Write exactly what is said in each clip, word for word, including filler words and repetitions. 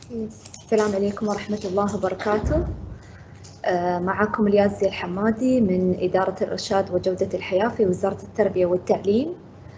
السلام عليكم ورحمة الله وبركاته. معكم اليازي الحمادي من إدارة الإرشاد وجودة الحياة في وزارة التربية والتعليم.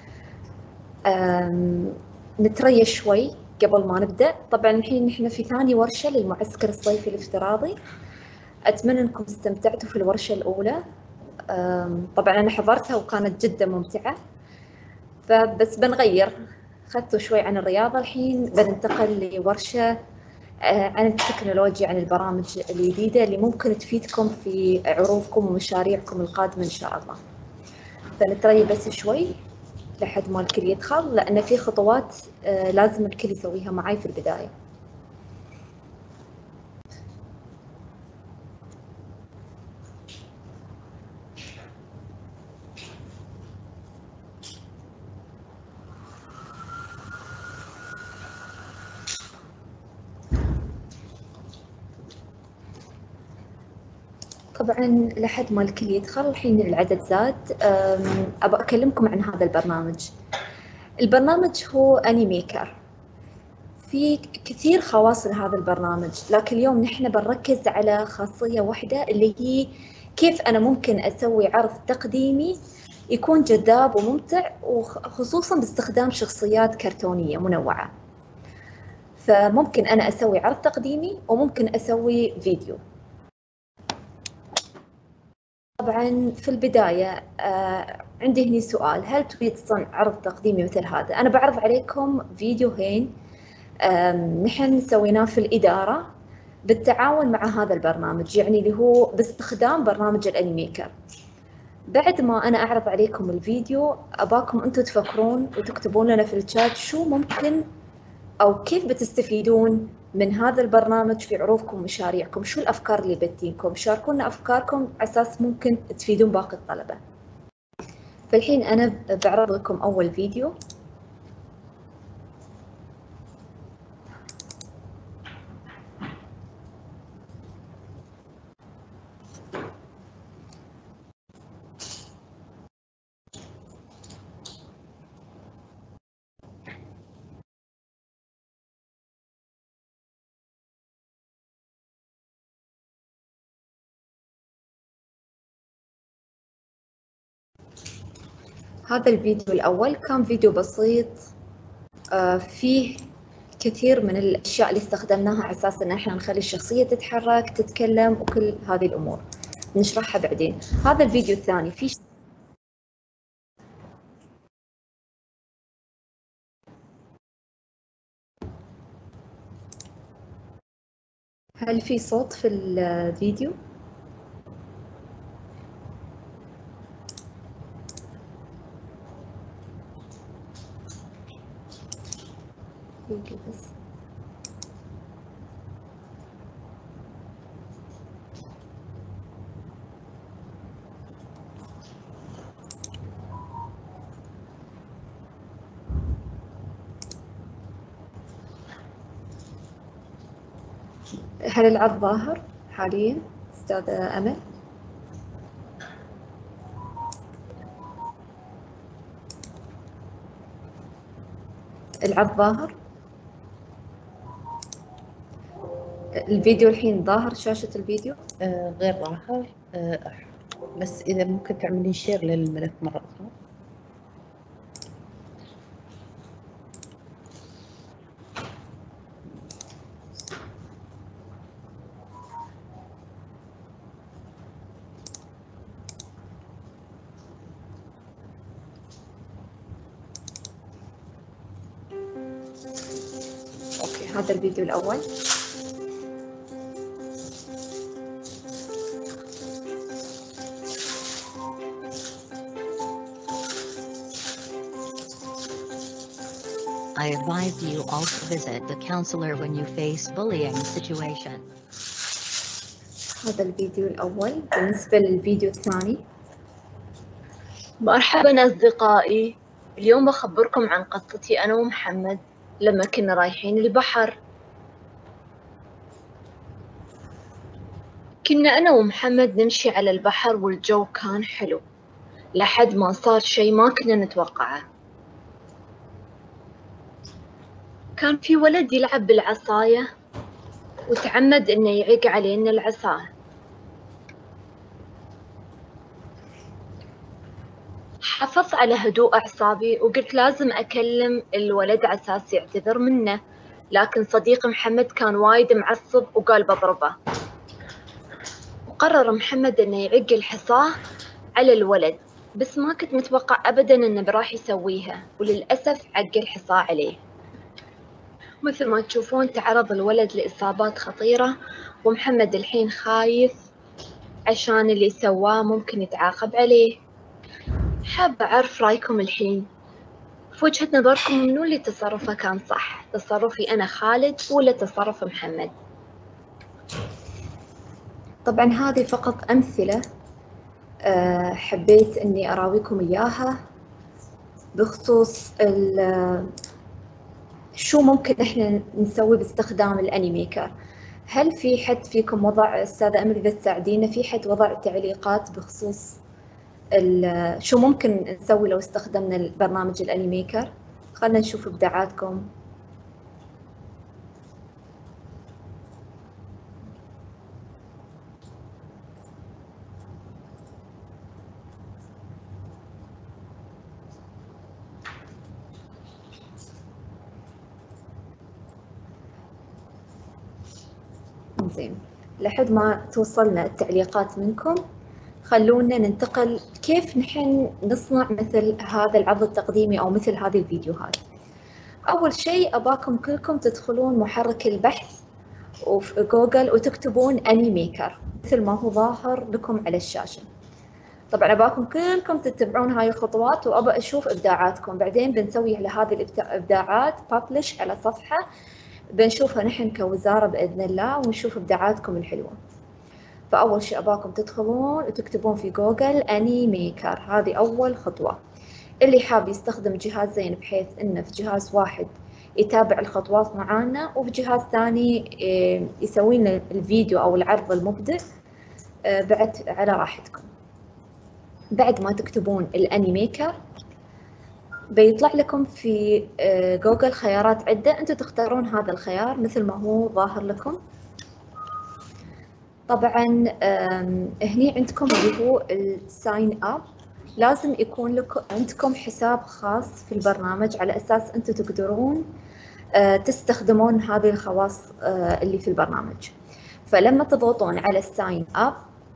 نتريش شوي قبل ما نبدأ. طبعا الحين نحن في ثاني ورشة للمعسكر الصيفي الافتراضي. أتمنى أنكم استمتعتوا في الورشة الأولى. طبعا أنا حضرتها وكانت جدا ممتعة، فبس بنغير، خذتوا شوي عن الرياضة. الحين بننتقل لورشة عن التكنولوجيا، عن البرامج الجديدة اللي ممكن تفيدكم في عروضكم ومشاريعكم القادمة إن شاء الله. فنتري بس شوي لحد ما الكل يدخل، لأن في خطوات لازم الكل يسويها معي في البداية. طبعا لحد ما الكل يدخل، الحين العدد زاد. أبغى أكلمكم عن هذا البرنامج. البرنامج هو أنيميكر. في كثير خواص لهذا البرنامج، لكن اليوم نحن بنركز على خاصية واحدة اللي هي كيف أنا ممكن أسوي عرض تقديمي يكون جذاب وممتع، وخصوصا باستخدام شخصيات كرتونية منوعة. فممكن أنا أسوي عرض تقديمي وممكن أسوي فيديو. طبعا في البداية آه عندي هنا سؤال: هل تريد صنع عرض تقديمي مثل هذا؟ أنا بعرض عليكم فيديوهين نحن سويناه في الإدارة بالتعاون مع هذا البرنامج، يعني اللي هو باستخدام برنامج الأنيميكر. بعد ما أنا أعرض عليكم الفيديو، أباكم أنتم تفكرون وتكتبون لنا في الشات شو ممكن أو كيف بتستفيدون من هذا البرنامج في عروضكم ومشاريعكم. شو الأفكار اللي بتجيكم؟ شاركونا أفكاركم على أساس ممكن تفيدون باقي الطلبة. فالحين أنا بعرض لكم أول فيديو. هذا الفيديو الأول كان فيديو بسيط، آه فيه كثير من الأشياء اللي استخدمناها على أساس إن إحنا نخلي الشخصية تتحرك تتكلم وكل هذه الأمور نشرحها بعدين. هذا الفيديو الثاني فيه هل في صوت في الفيديو؟ فيديو بس. هل العرض ظاهر حاليا أستاذة أمل؟ العرض ظاهر؟ الفيديو الحين ظاهر شاشة الفيديو؟ آه غير ظاهر. آه بس إذا ممكن تعملين شير للملف مرة أخرى. أوكي، هذا الفيديو الأول. I advise you all to visit the counselor when you face bullying situation. هذا الفيديو الأول. بالنسبة للفيديو الثاني: مرحبا أصدقائي، اليوم بخبركم عن قصتي أنا ومحمد لما كنا رايحين البحر. كنا أنا ومحمد نمشي على البحر والجو كان حلو، لحد ما صار شي ما كنا نتوقعه. كان في ولد يلعب بالعصاية وتعمد إنه يعيق علينا العصا. حافظت على هدوء أعصابي وقلت لازم أكلم الولد على أساس يعتذر منه، لكن صديق محمد كان وايد معصب وقال بضربه. وقرر محمد إنه يعق الحصاة على الولد، بس ما كنت متوقع أبداً إنه راح يسويها، وللأسف عق الحصاة عليه. مثل ما تشوفون تعرض الولد لإصابات خطيرة، ومحمد الحين خايف عشان اللي سواه ممكن يتعاقب عليه. حابة أعرف رأيكم الحين، في وجهة نظركم منو اللي تصرفه كان صح؟ تصرفي أنا خالد ولا تصرف محمد؟ طبعا هذه فقط أمثلة أه حبيت أني أراويكم إياها بخصوص شو ممكن إحنا نسوي باستخدام الأنيميكر. هل في حد فيكم وضع، أستاذة أمل إذا تساعدينا، في حد وضع تعليقات بخصوص شو ممكن نسوي لو استخدمنا البرنامج الأنيميكر؟ خلنا نشوف إبداعاتكم. زين، لحد ما توصلنا التعليقات منكم خلونا ننتقل كيف نحن نصنع مثل هذا العرض التقديمي أو مثل هذه الفيديوهات. أول شيء أباكم كلكم تدخلون محرك البحث وفي جوجل وتكتبون أنيميكر مثل ما هو ظاهر لكم على الشاشة. طبعا أباكم كلكم تتبعون هاي الخطوات وأبى أشوف إبداعاتكم. بعدين بنسوي على هذه الإبداعات بابلش على صفحة بنشوفها نحن كوزارة بإذن الله ونشوف إبداعاتكم الحلوة. فأول شيء أباكم تدخلون وتكتبون في جوجل أنيميكر، هذه أول خطوة. اللي حاب يستخدم جهازين بحيث إنه في جهاز واحد يتابع الخطوات معانا وفي جهاز ثاني يسوي لنا الفيديو أو العرض المبدع بعد على راحتكم. بعد ما تكتبون الأنيميكر بيطلع لكم في جوجل خيارات عدة، أنتم تختارون هذا الخيار مثل ما هو ظاهر لكم. طبعا هني عندكم اللي هو الساين اب، لازم يكون لكم عندكم حساب خاص في البرنامج على أساس أنتم تقدرون تستخدمون هذه الخواص اللي في البرنامج. فلما تضغطون على الساين اب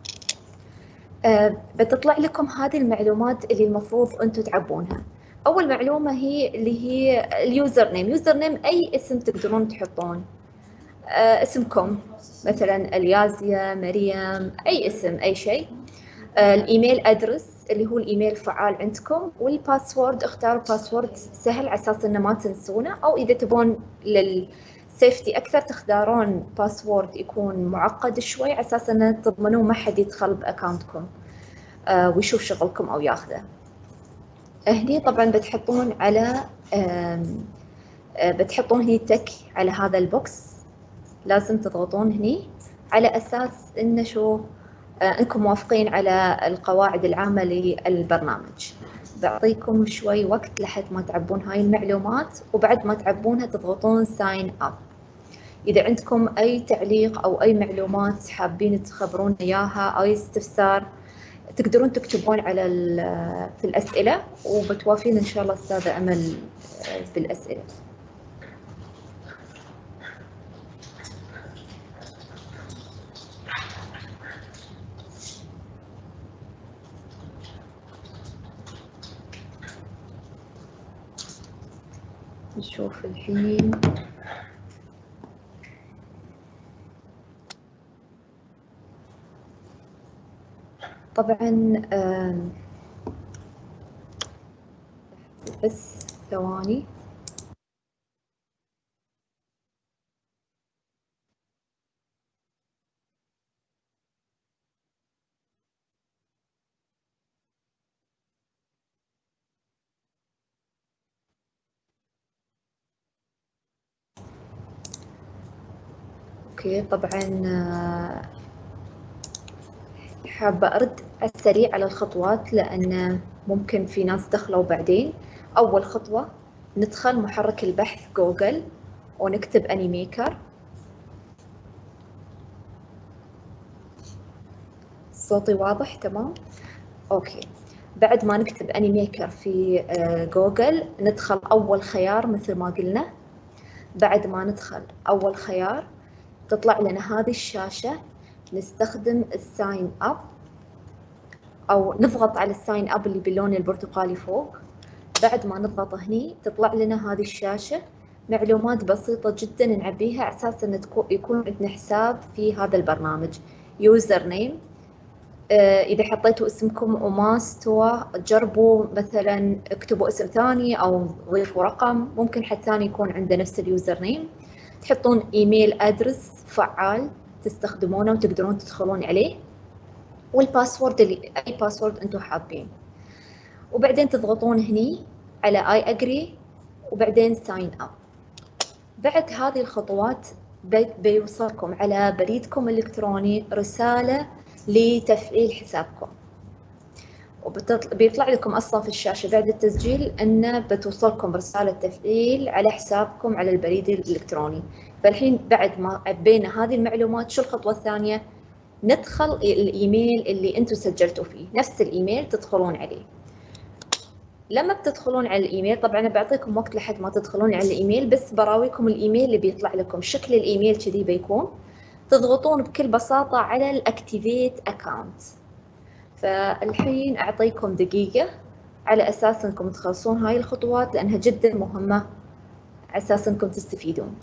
بتطلع لكم هذه المعلومات اللي المفروض أنتم تعبونها. أول معلومة هي اللي هي اليوزر نيم. يوزر نيم أي اسم تقدرون تحطون، اسمكم مثلا اليازيا، مريم، أي اسم أي شيء. الإيميل أدرس اللي هو الإيميل الفعال عندكم، والباسورد اختاروا باسورد سهل على أساس إنه ما تنسونه، أو إذا تبون للسيفتي أكثر تختارون باسورد يكون معقد شوي على أساس إنه تضمنون ما حد يدخل بأكاونتكم ويشوف شغلكم أو ياخذه. هني طبعا بتحطون على بتحطون هني تك على هذا البوكس، لازم تضغطون هني على أساس إنه شو انكم موافقين على القواعد العامة للبرنامج. بعطيكم شوي وقت لحد ما تعبون هاي المعلومات، وبعد ما تعبونها تضغطون ساين اب. اذا عندكم اي تعليق او اي معلومات حابين تخبرون اياها او استفسار تقدرون تكتبون على في الاسئلة، وبتوافين ان شاء الله استاذة امل بالاسئلة. نشوف الحين. طبعا بس ثواني. اوكي، طبعا حابة أرد على السريع على الخطوات لأن ممكن في ناس دخلوا بعدين. أول خطوة ندخل محرك البحث جوجل ونكتب أنيميكر. صوتي واضح تمام؟ اوكي. بعد ما نكتب اني ميكر في جوجل ندخل اول خيار مثل ما قلنا. بعد ما ندخل اول خيار تطلع لنا هذه الشاشة، نستخدم الساين اب او نضغط على الساين اب اللي باللون البرتقالي فوق. بعد ما نضغط هني تطلع لنا هذه الشاشة، معلومات بسيطة جدا نعبيها على اساس ان يكون عندنا حساب في هذا البرنامج. يوزر نيم، إذا حطيتوا اسمكم وما استوى جربوا مثلا اكتبوا اسم ثاني أو ضيفوا رقم، ممكن حد ثاني يكون عنده نفس اليوزر نيم. تحطون إيميل أدرس فعال تستخدمونه وتقدرون تدخلون عليه، والباسورد اللي أي باسورد أنتم حابين. وبعدين تضغطون هني على I agree وبعدين sign up. بعد هذه الخطوات بيوصلكم على بريدكم الإلكتروني رسالة لتفعيل حسابكم، وبيطلع لكم اصلا في الشاشه بعد التسجيل ان بتوصلكم رساله تفعيل على حسابكم على البريد الالكتروني. فالحين بعد ما عبينا هذه المعلومات شو الخطوه الثانيه؟ ندخل الايميل اللي انتم سجلتوا فيه، نفس الايميل تدخلون عليه. لما بتدخلون على الايميل، طبعا انا بعطيكم وقت لحد ما تدخلون على الايميل، بس براويكم الايميل اللي بيطلع لكم. شكل الايميل كذي بيكون، تضغطون بكل بساطة على الأكتيفيت أكاونت. فالحين أعطيكم دقيقة على أساس أنكم تخلصون هاي الخطوات لأنها جدا مهمة على أساس أنكم تستفيدون.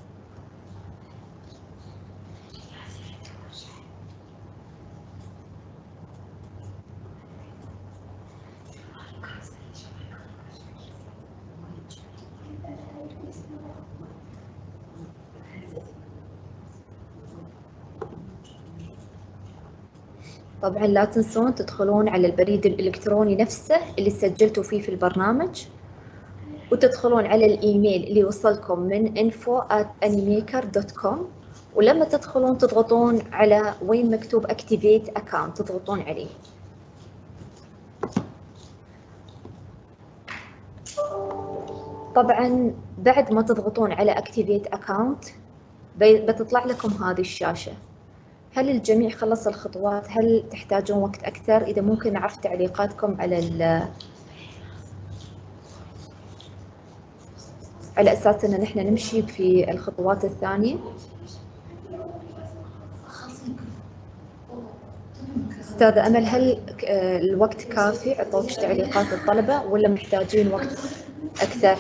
طبعا لا تنسون تدخلون على البريد الإلكتروني نفسه اللي سجلتوا فيه في البرنامج، وتدخلون على الإيميل اللي وصلكم من info at animaker dot com، ولما تدخلون تضغطون على وين مكتوب activate account تضغطون عليه. طبعا بعد ما تضغطون على activate account بتطلع لكم هذه الشاشة. هل الجميع خلص الخطوات؟ هل تحتاجون وقت أكثر؟ إذا ممكن أعرف تعليقاتكم على ال على أساس أن نحن نمشي في الخطوات الثانية. أستاذة أمل، هل الوقت كافي؟ عطوك تعليقات الطلبة ولا محتاجين وقت أكثر؟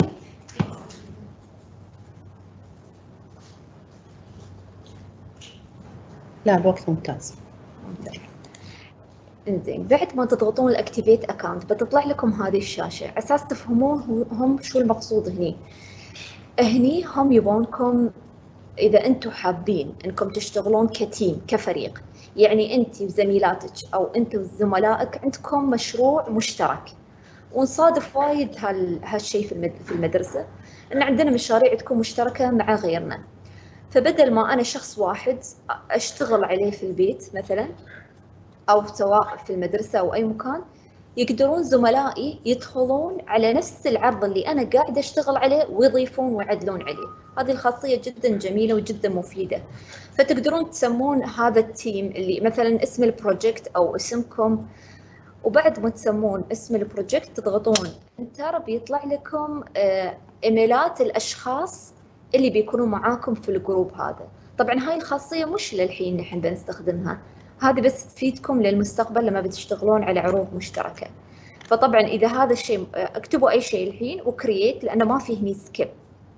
لا الوقت ممتاز. ممتاز. انزين، بعد ما تضغطون الاكتيفيت اكاونت بتطلع لكم هذه الشاشة، على اساس تفهمون هم شو المقصود هني. هني هم يبونكم اذا انتم حابين انكم تشتغلون كتيم كفريق، يعني انت وزميلاتك او انت وزملائك عندكم مشروع مشترك. ونصادف وايد هالشيء في المدرسة ان عندنا مشاريع تكون مشتركة مع غيرنا. فبدل ما أنا شخص واحد أشتغل عليه في البيت مثلا أو سواء في المدرسة أو أي مكان، يقدرون زملائي يدخلون على نفس العرض اللي أنا قاعدة أشتغل عليه ويضيفون ويعدلون عليه. هذه الخاصية جدا جميلة وجدا مفيدة. فتقدرون تسمون هذا التيم اللي مثلا اسم البروجكت أو اسمكم، وبعد ما تسمون اسم البروجكت تضغطون انتر بيطلع لكم إيميلات الأشخاص اللي بيكونوا معاكم في الجروب هذا. طبعا هاي الخاصية مش للحين نحن بنستخدمها، هذه بس تفيدكم للمستقبل لما بتشتغلون على عروض مشتركة. فطبعا إذا هذا الشيء اكتبوا أي شيء الحين وكرييت، لأنه ما فيه هني سكيب،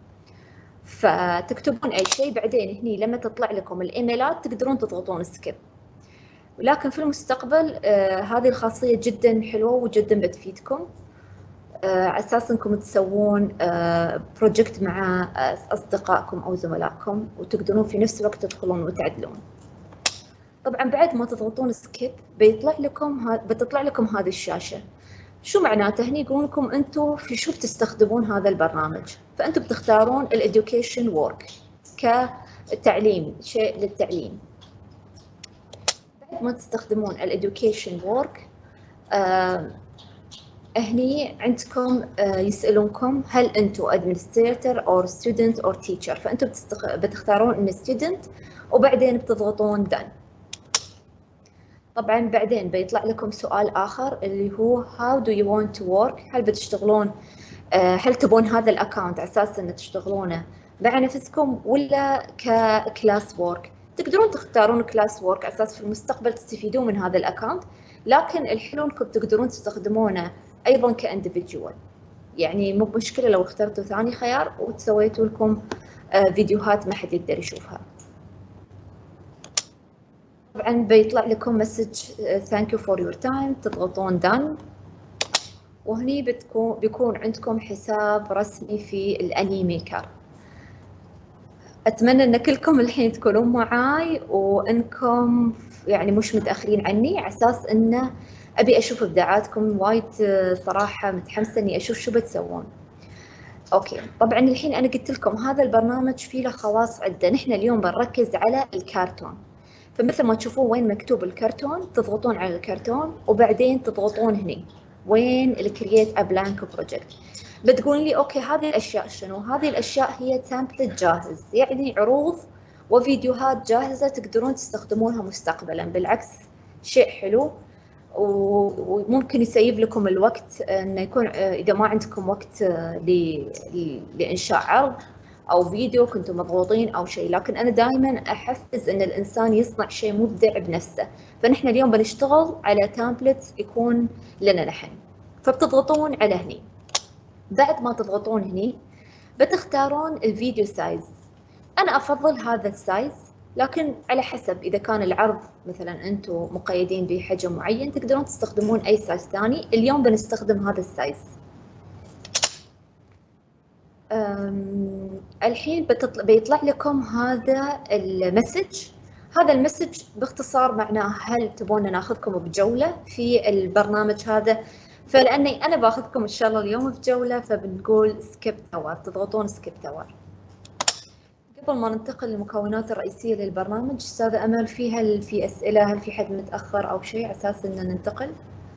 فتكتبون أي شيء بعدين هني لما تطلع لكم الإيميلات تقدرون تضغطون سكيب. لكن في المستقبل آه هذه الخاصية جدا حلوة وجدا بتفيدكم على أساس أنكم تسوون بروجكت مع أصدقائكم أو زملائكم، وتقدرون في نفس الوقت تدخلون وتعدلون. طبعا بعد ما تضغطون سكيب بيطلع لكم بتطلع لكم هذه الشاشة. شو معناته؟ هني يقولون لكم أنتم في شو بتستخدمون هذا البرنامج، فأنتم بتختارون الإدوكيشن وورك كتعليم، شيء للتعليم. بعد ما تستخدمون الإدوكيشن وورك آه هني عندكم يسألونكم هل أنتم administrator or student or teacher، فأنتم بتختارون إن student وبعدين بتضغطون done. طبعا بعدين بيطلع لكم سؤال آخر اللي هو how do you want to work؟ هل بتشتغلون آه، هل تبون هذا الأكاونت على أساس أن تشتغلونه مع نفسكم ولا ككلاس وورك؟ تقدرون تختارون كلاس وورك على أساس في المستقبل تستفيدون من هذا الأكاونت، لكن الحلو أنكم تقدرون تستخدمونه أيضا كانديفيديوال. يعني مو مشكلة لو اخترتوا ثاني خيار وتسويتوا لكم فيديوهات ما حد يقدر يشوفها. طبعا بيطلع لكم مسج thank you for your time، تضغطون done، وهني بتكون بيكون عندكم حساب رسمي في الاني ميكر. اتمنى ان كلكم الحين تكونون معاي وانكم يعني مش متاخرين عني، على اساس انه ابي اشوف ابداعاتكم وايد صراحه، متحمسه اني اشوف شو بتسوون. اوكي طبعا الحين انا قلت لكم هذا البرنامج فيه له خواص عده، نحن اليوم بنركز على الكرتون. فمثل ما تشوفون وين مكتوب الكرتون تضغطون على الكرتون وبعدين تضغطون هني وين الكرييت ا بلانك بروجكت. بتقول لي اوكي هذه الاشياء شنو؟ هذه الاشياء هي تمبلت جاهز، يعني عروض وفيديوهات جاهزه تقدرون تستخدمونها مستقبلا. بالعكس شيء حلو وممكن يسيب لكم الوقت، انه يكون اذا ما عندكم وقت لانشاء عرض او فيديو كنتم مضغوطين او شيء. لكن انا دائما احفز ان الانسان يصنع شيء مبدع بنفسه، فنحن اليوم بنشتغل على تمبلت يكون لنا نحن. فبتضغطون على هني، بعد ما تضغطون هني بتختارون الفيديو سايز. انا افضل هذا السايز، لكن على حسب اذا كان العرض مثلا انتم مقيدين بحجم معين تقدرون تستخدمون اي سايز ثاني. اليوم بنستخدم هذا السايز. الحين بتطلع بيطلع لكم هذا المسج. هذا المسج باختصار معناه هل تبون ناخذكم بجولة في البرنامج هذا؟ فلأني أنا باخذكم إن شاء الله اليوم بجولة فبنقول سكيب تاور، تضغطون سكيب تاور. قبل ما ننتقل للمكونات الرئيسية للبرنامج أستاذة أمل، في هل في أسئلة؟ هل في حد متأخر أو شيء على أساس إن ننتقل؟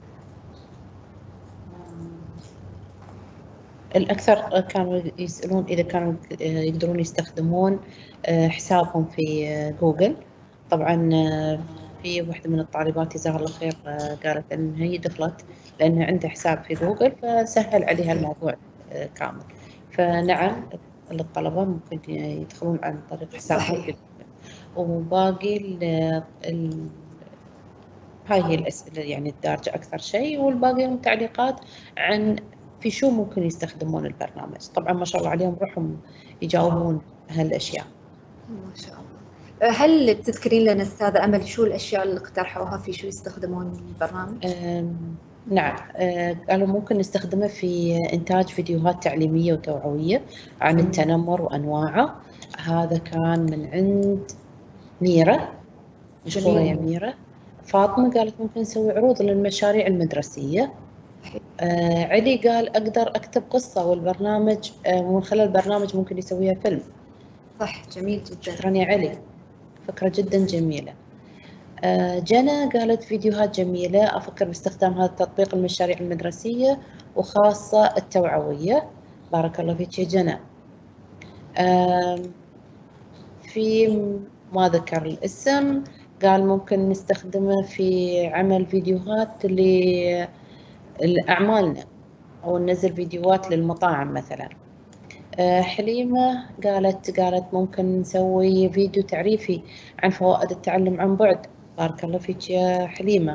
الأكثر كانوا يسألون إذا كانوا يقدرون يستخدمون حسابهم في جوجل. طبعا في واحدة من الطالبات جزاها الله خير قالت إن هي دخلت لأنها عندها حساب في جوجل فسهل عليها الموضوع كامل. فنعم الطلبة ممكن يدخلون عن طريق حسابهم في جوجل. وباقي ال ال هاي هي الأسئلة يعني الدارجة أكثر شيء، والباقي تعليقات عن في شو ممكن يستخدمون البرنامج. طبعا ما شاء الله عليهم روحهم يجاوبون هالاشياء. ما شاء الله. هل تذكرين لنا استاذه امل شو الاشياء اللي اقترحوها في شو يستخدمون البرنامج؟ نعم قالوا ممكن نستخدمه في انتاج فيديوهات تعليميه وتوعويه عن التنمر وانواعه. هذا كان من عند ميرا، مشكوره يا ميرا. فاطمه قالت ممكن نسوي عروض للمشاريع المدرسيه. آه علي قال أقدر أكتب قصة والبرنامج آه من خلال البرنامج ممكن يسويها فيلم. صح جميل جدا. شكرا يا علي، فكرة جدا جميلة. آه جنى قالت فيديوهات جميلة، أفكر باستخدام هذا التطبيق المشاريع المدرسية وخاصة التوعوية. بارك الله فيك يا جنى. آه في ما ذكر الاسم قال ممكن نستخدمه في عمل فيديوهات ل لأعمالنا أو ننزل فيديوهات للمطاعم مثلا. حليمة قالت قالت ممكن نسوي فيديو تعريفي عن فوائد التعلم عن بعد. بارك الله فيك يا حليمة.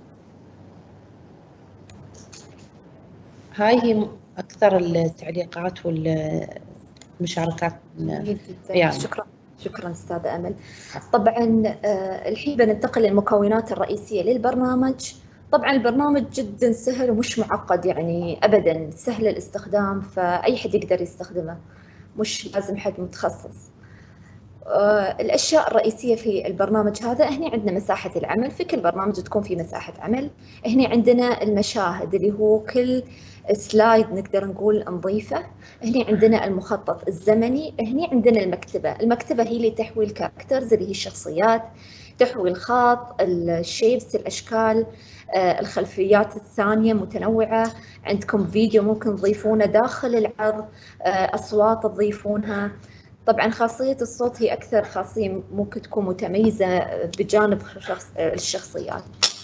هاي هي أكثر التعليقات والمشاركات. يعني. شكرا شكرا استاذة أمل. طبعا الحين بننتقل للمكونات الرئيسية للبرنامج. طبعا البرنامج جدا سهل ومش معقد يعني ابدا، سهل الاستخدام فاي حد يقدر يستخدمه، مش لازم حد متخصص. آه الاشياء الرئيسيه في البرنامج هذا، هنا عندنا مساحه العمل، في كل برنامج تكون في مساحه عمل. هنا عندنا المشاهد اللي هو كل سلايد نقدر نقول نضيفه. هنا عندنا المخطط الزمني. هنا عندنا المكتبه. المكتبه هي اللي تحوي الكاركترز اللي هي الشخصيات، تحوي الخط، الشيبس، الاشكال، الخلفيات الثانية متنوعة. عندكم فيديو ممكن تضيفونه داخل العرض، أصوات تضيفونها. طبعا خاصية الصوت هي أكثر خاصية ممكن تكون متميزة بجانب الشخصيات.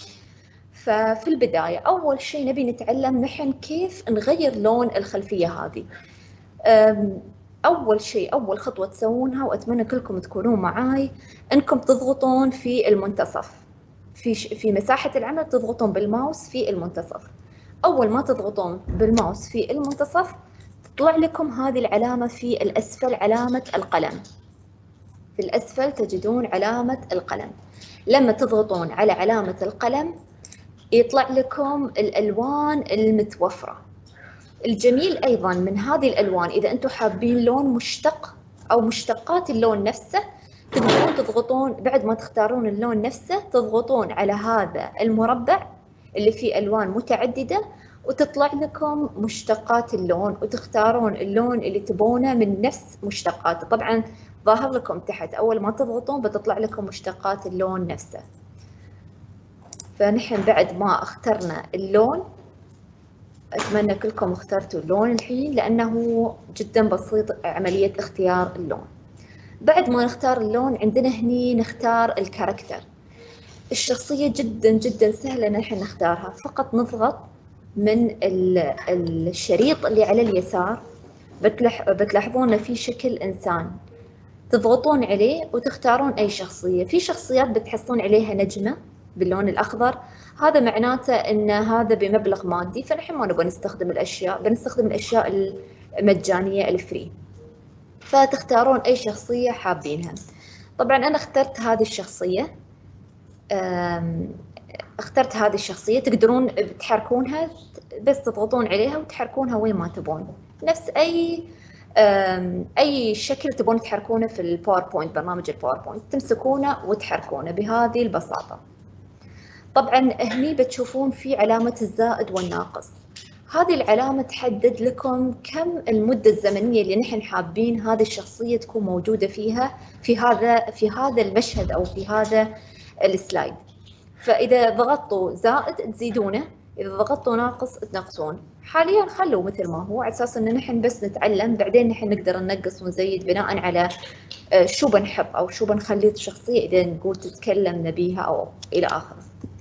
ففي البداية أول شيء نبي نتعلم نحن كيف نغير لون الخلفية هذه. أول شيء أول خطوة تسوونها وأتمنى كلكم تكونون معاي، أنكم تضغطون في المنتصف في في مساحة العمل، تضغطون بالماوس في المنتصف. أول ما تضغطون بالماوس في المنتصف تطلع لكم هذه العلامة في الأسفل، علامة القلم. في الأسفل تجدون علامة القلم. لما تضغطون على علامة القلم يطلع لكم الألوان المتوفرة. الجميل أيضاً من هذه الألوان إذا أنتم حابين لون مشتق أو مشتقات اللون نفسه، تقدرون تضغطون بعد ما تختارون اللون نفسه، تضغطون على هذا المربع اللي فيه ألوان متعددة وتطلع لكم مشتقات اللون، وتختارون اللون اللي تبونه من نفس مشتقاته. طبعاً ظاهر لكم تحت أول ما تضغطون بتطلع لكم مشتقات اللون نفسه. فنحن بعد ما اخترنا اللون، أتمنى كلكم اخترتوا اللون الحين لأنه جدا بسيط عملية اختيار اللون. بعد ما نختار اللون عندنا هني نختار الكاركتر. الشخصية جدا جدا سهلة نحن نختارها، فقط نضغط من الشريط اللي على اليسار، بتلاحظون في شكل إنسان، تضغطون عليه وتختارون أي شخصية. في شخصيات بتحصلون عليها نجمة باللون الأخضر، هذا معناته أن هذا بمبلغ مادي، فنحن ما نبغى نستخدم الأشياء، بنستخدم الأشياء المجانية الفري. فتختارون أي شخصية حابينها. طبعا أنا اخترت هذه الشخصية، اخترت هذه الشخصية، تقدرون تحركونها، بس تضغطون عليها وتحركونها وين ما تبون، نفس أي أي شكل تبون تحركونه في الباوربوينت، برنامج الباوربوينت تمسكونه وتحركونه بهذه البساطة. طبعا هني بتشوفون في علامة الزائد والناقص، هذه العلامة تحدد لكم كم المدة الزمنية اللي نحن حابين هذه الشخصية تكون موجودة فيها في هذا في هذا المشهد أو في هذا السلايد. فإذا ضغطوا زائد تزيدونه، إذا ضغطوا ناقص تنقصون. حاليا خلوا مثل ما هو على أساس إن نحن بس نتعلم، بعدين نحن نقدر ننقص ونزيد بناء على شو بنحب أو شو بنخلي الشخصية إذا نقول تتكلم نبيها أو إلى آخره.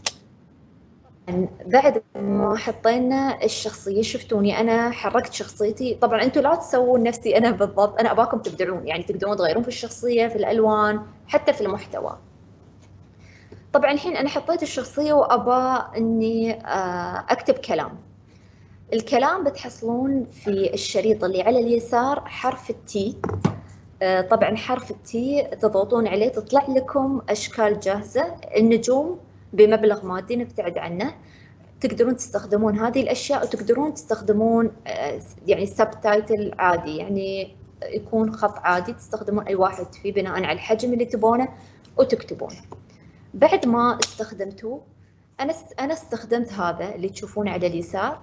بعد ما حطينا الشخصية، شفتوني أنا حركت شخصيتي. طبعا أنتم لا تسوون نفسي أنا بالضبط، أنا أباكم تبدعون، يعني تقدرون تغيرون في الشخصية، في الألوان، حتى في المحتوى. طبعا الحين أنا حطيت الشخصية وأبا إني أكتب كلام. الكلام بتحصلون في الشريط اللي على اليسار حرف التي. طبعا حرف التي تضغطون عليه تطلع لكم أشكال جاهزة. النجوم بمبلغ مادي نبتعد عنه، تقدرون تستخدمون هذه الأشياء وتقدرون تستخدمون يعني سبتايتل عادي، يعني يكون خط عادي تستخدمون أي واحد فيه بناء على الحجم اللي تبونه وتكتبون. بعد ما استخدمتوه، أنا أنا استخدمت هذا اللي تشوفون على اليسار،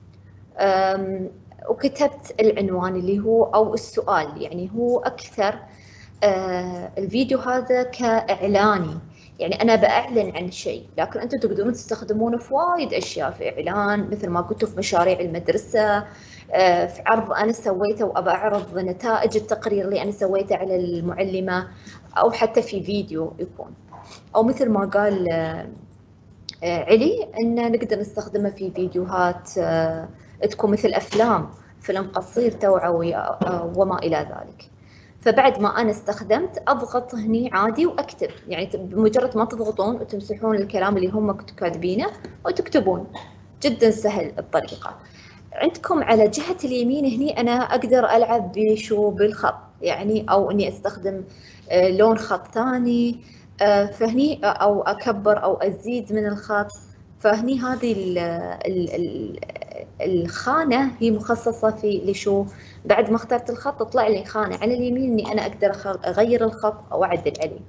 وكتبت العنوان اللي هو أو السؤال، يعني هو أكثر الفيديو هذا كإعلاني، يعني أنا بأعلن عن شيء، لكن أنتم تقدرون تستخدمونه في وايد أشياء، في إعلان مثل ما قلتوا في مشاريع المدرسة، في عرض أنا سويته وأبى أعرض نتائج التقرير اللي أنا سويته على المعلمة، أو حتى في فيديو يكون، أو مثل ما قال علي أن نقدر نستخدمه في فيديوهات تكون مثل أفلام، فيلم قصير توعوي وما إلى ذلك. فبعد ما أنا استخدمت أضغط هني عادي وأكتب، يعني بمجرد ما تضغطون وتمسحون الكلام اللي هم كاتبينه وتكتبون. جدا سهل الطريقة. عندكم على جهة اليمين هني أنا أقدر ألعب بشو بالخط، يعني أو إني أستخدم لون خط ثاني، فهني أو أكبر أو أزيد من الخط. فهني هذه ال ال ال الخانة هي مخصصة في لشو، بعد ما اخترت الخط تطلع لي خانة على اليمين اني انا اقدر اغير الخط او اعدل عليه.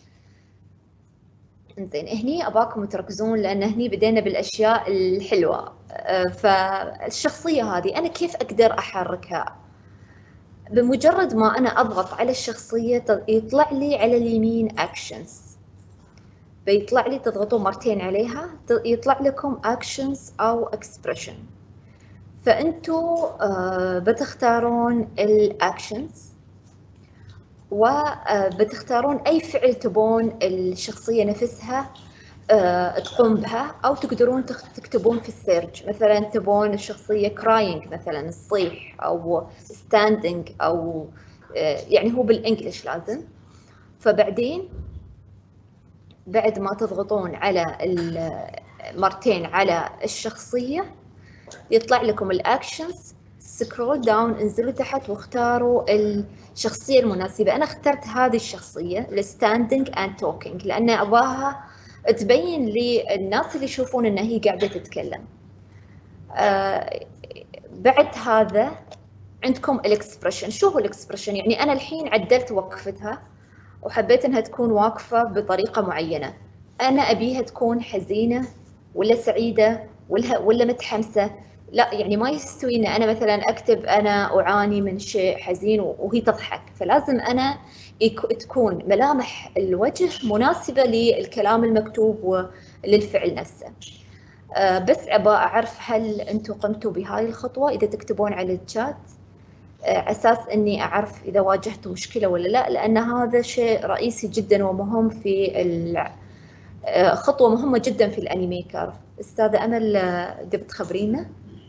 انزين هني اباكم تركزون لان هني بدينا بالاشياء الحلوة. فالشخصية هذه انا كيف اقدر احركها؟ بمجرد ما انا اضغط على الشخصية يطلع لي على اليمين اكشنز، بيطلع لي تضغطوا مرتين عليها يطلع لكم اكشنز او اكسبريشن. فأنتوا بتختارون الأكشنز وبتختارون أي فعل تبون الشخصية نفسها أه تقوم بها، أو تقدرون تكتبون في السيرج مثلا تبون الشخصية crying مثلا تصيح، أو standing، أو أه يعني هو بالإنجليش لازم. فبعدين بعد ما تضغطون على مرتين على الشخصية يطلع لكم الأكشنز، سكرول داون، انزلوا تحت واختاروا الشخصية المناسبة. أنا اخترت هذه الشخصية الستاندينج اند توكينج لأن أباها تبين للناس اللي يشوفون إن هي قاعدة تتكلم. آه بعد هذا عندكم الاكسبريشن. شو هو الاكسبريشن؟ يعني أنا الحين عدلت وقفتها وحبيت إنها تكون واقفة بطريقة معينة. أنا أبيها تكون حزينة ولا سعيدة ولا ولا متحمسة. لا يعني ما يستوي إن أنا مثلا أكتب أنا أعاني من شيء حزين وهي تضحك. فلازم أنا تكون ملامح الوجه مناسبة للكلام المكتوب وللفعل نفسه. أه بس أبى أعرف هل أنتم قمتوا بهاي الخطوة؟ إذا تكتبون على الشات أساس إني أعرف إذا واجهتوا مشكلة ولا لا، لأن هذا شيء رئيسي جدا ومهم في خطوة مهمة جدا في الأنيميكر. أستاذة أمل تبي تخبرينا؟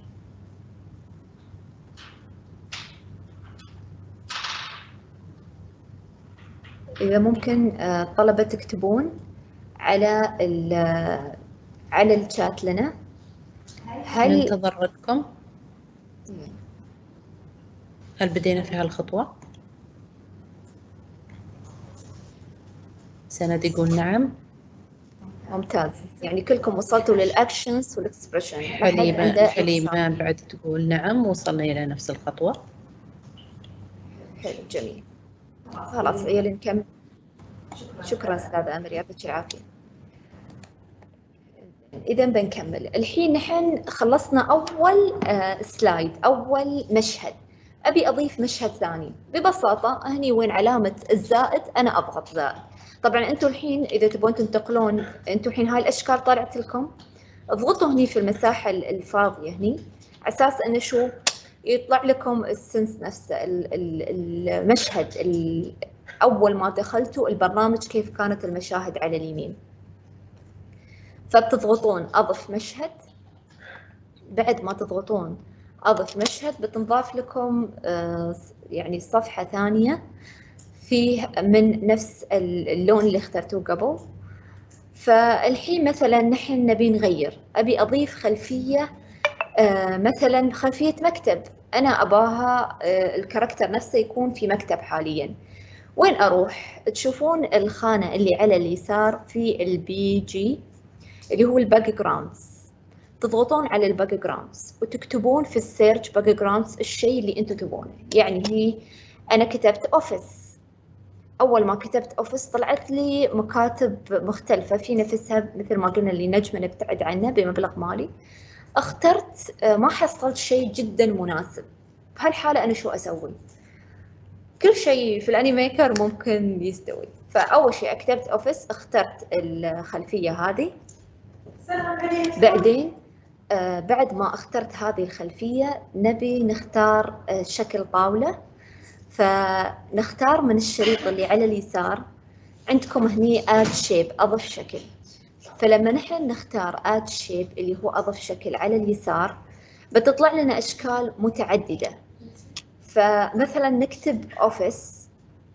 إذا ممكن الطلبة تكتبون على على الشات لنا. هل ننتظر ردكم؟ هل بدينا في هالخطوة؟ سند يقول نعم. ممتاز، يعني كلكم وصلتوا للأكشنز والإكسبريشن. حليمة حليمة بعد تقول نعم، وصلنا إلى نفس الخطوة. حلو جميل. خلاص عيالي نكمل. شكرا أستاذة أمل، يعطيك العافية. إذا بنكمل الحين. نحن خلصنا أول آه سلايد، أول مشهد. أبي أضيف مشهد ثاني. ببساطة هني وين علامة الزائد أنا أضغط زائد. طبعا أنتم الحين إذا تبون تنتقلون، أنتم الحين هاي الأشكال طلعت لكم، اضغطوا هني في المساحة الفاضية هني على أساس أنه شو يطلع لكم السنس نفسه، المشهد أول ما دخلتوا البرنامج كيف كانت المشاهد على اليمين. فبتضغطون أضف مشهد. بعد ما تضغطون أضف مشهد بتنضاف لكم يعني صفحة ثانية فيه من نفس اللون اللي اخترتوه قبل. فالحين مثلا نحن نبي نغير، أبي أضيف خلفية مثلا خلفية مكتب. أنا أباها الكاركتر نفسه يكون في مكتب حاليا. وين أروح؟ تشوفون الخانة اللي على اليسار في البي جي اللي هو الباك جراوندز. تضغطون على الباك جراوندز وتكتبون في السيرش باك جراوندز الشيء اللي انتم تبونه. يعني هي انا كتبت اوفيس. اول ما كتبت اوفيس طلعت لي مكاتب مختلفه في نفسها، مثل ما قلنا اللي نجم نبتعد عنه بمبلغ مالي. اخترت ما حصلت شيء جدا مناسب. بهالحاله انا شو اسوي؟ كل شيء في الانيميكر ممكن يستوي. فاول شيء كتبت اوفيس، اخترت الخلفيه هذه. بعدين آه بعد ما اخترت هذه الخلفية نبي نختار آه شكل طاولة. فنختار من الشريط اللي على اليسار عندكم هني add shape، أضف شكل. فلما نحن نختار add shape اللي هو أضف شكل على اليسار بتطلع لنا أشكال متعددة. فمثلا نكتب office.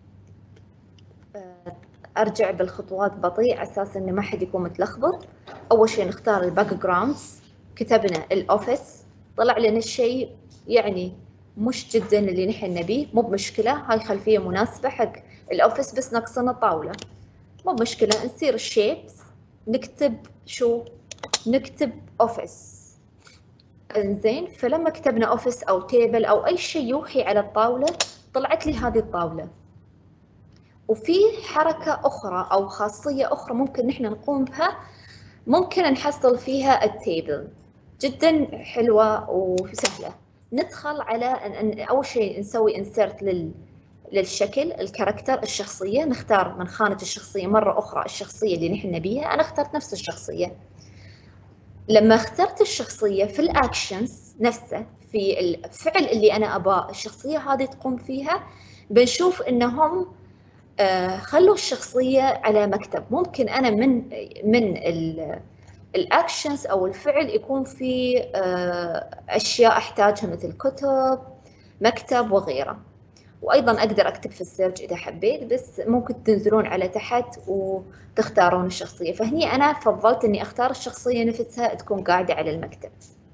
آه أرجع بالخطوات بطيء على أساس إن ما حد يكون متلخبط. أول شيء نختار الباك جراوندز، كتبنا الأوفيس، طلع لنا الشيء يعني مش جدا اللي نحن نبيه. مو بمشكلة، هاي خلفية مناسبة حق الأوفيس بس ناقصنا طاولة. مو بمشكلة، نصير الشيبس نكتب شو؟ نكتب أوفيس. إنزين، فلما كتبنا أوفيس أو تيبل أو أي شيء يوحي على الطاولة طلعت لي هذه الطاولة. وفي حركة أخرى أو خاصية أخرى ممكن نحن نقوم بها، ممكن نحصل فيها التيبل. جدا حلوة وسهلة. ندخل على أن أول شيء نسوي insert لل للشكل الكاركتر الشخصية. نختار من خانة الشخصية مرة أخرى الشخصية اللي نحن نبيها. أنا اخترت نفس الشخصية. لما اخترت الشخصية في الأكشنز نفسه، في الفعل اللي أنا أباه الشخصية هذه تقوم فيها، بنشوف إنهم آه خلوا الشخصية على مكتب. ممكن أنا من من الأكشنز أو الفعل يكون في آه أشياء أحتاجها مثل كتب، مكتب وغيره. وأيضا أقدر أكتب في السيرش إذا حبيت، بس ممكن تنزلون على تحت وتختارون الشخصية. فهني أنا فضلت إني أختار الشخصية نفسها تكون قاعدة على المكتب.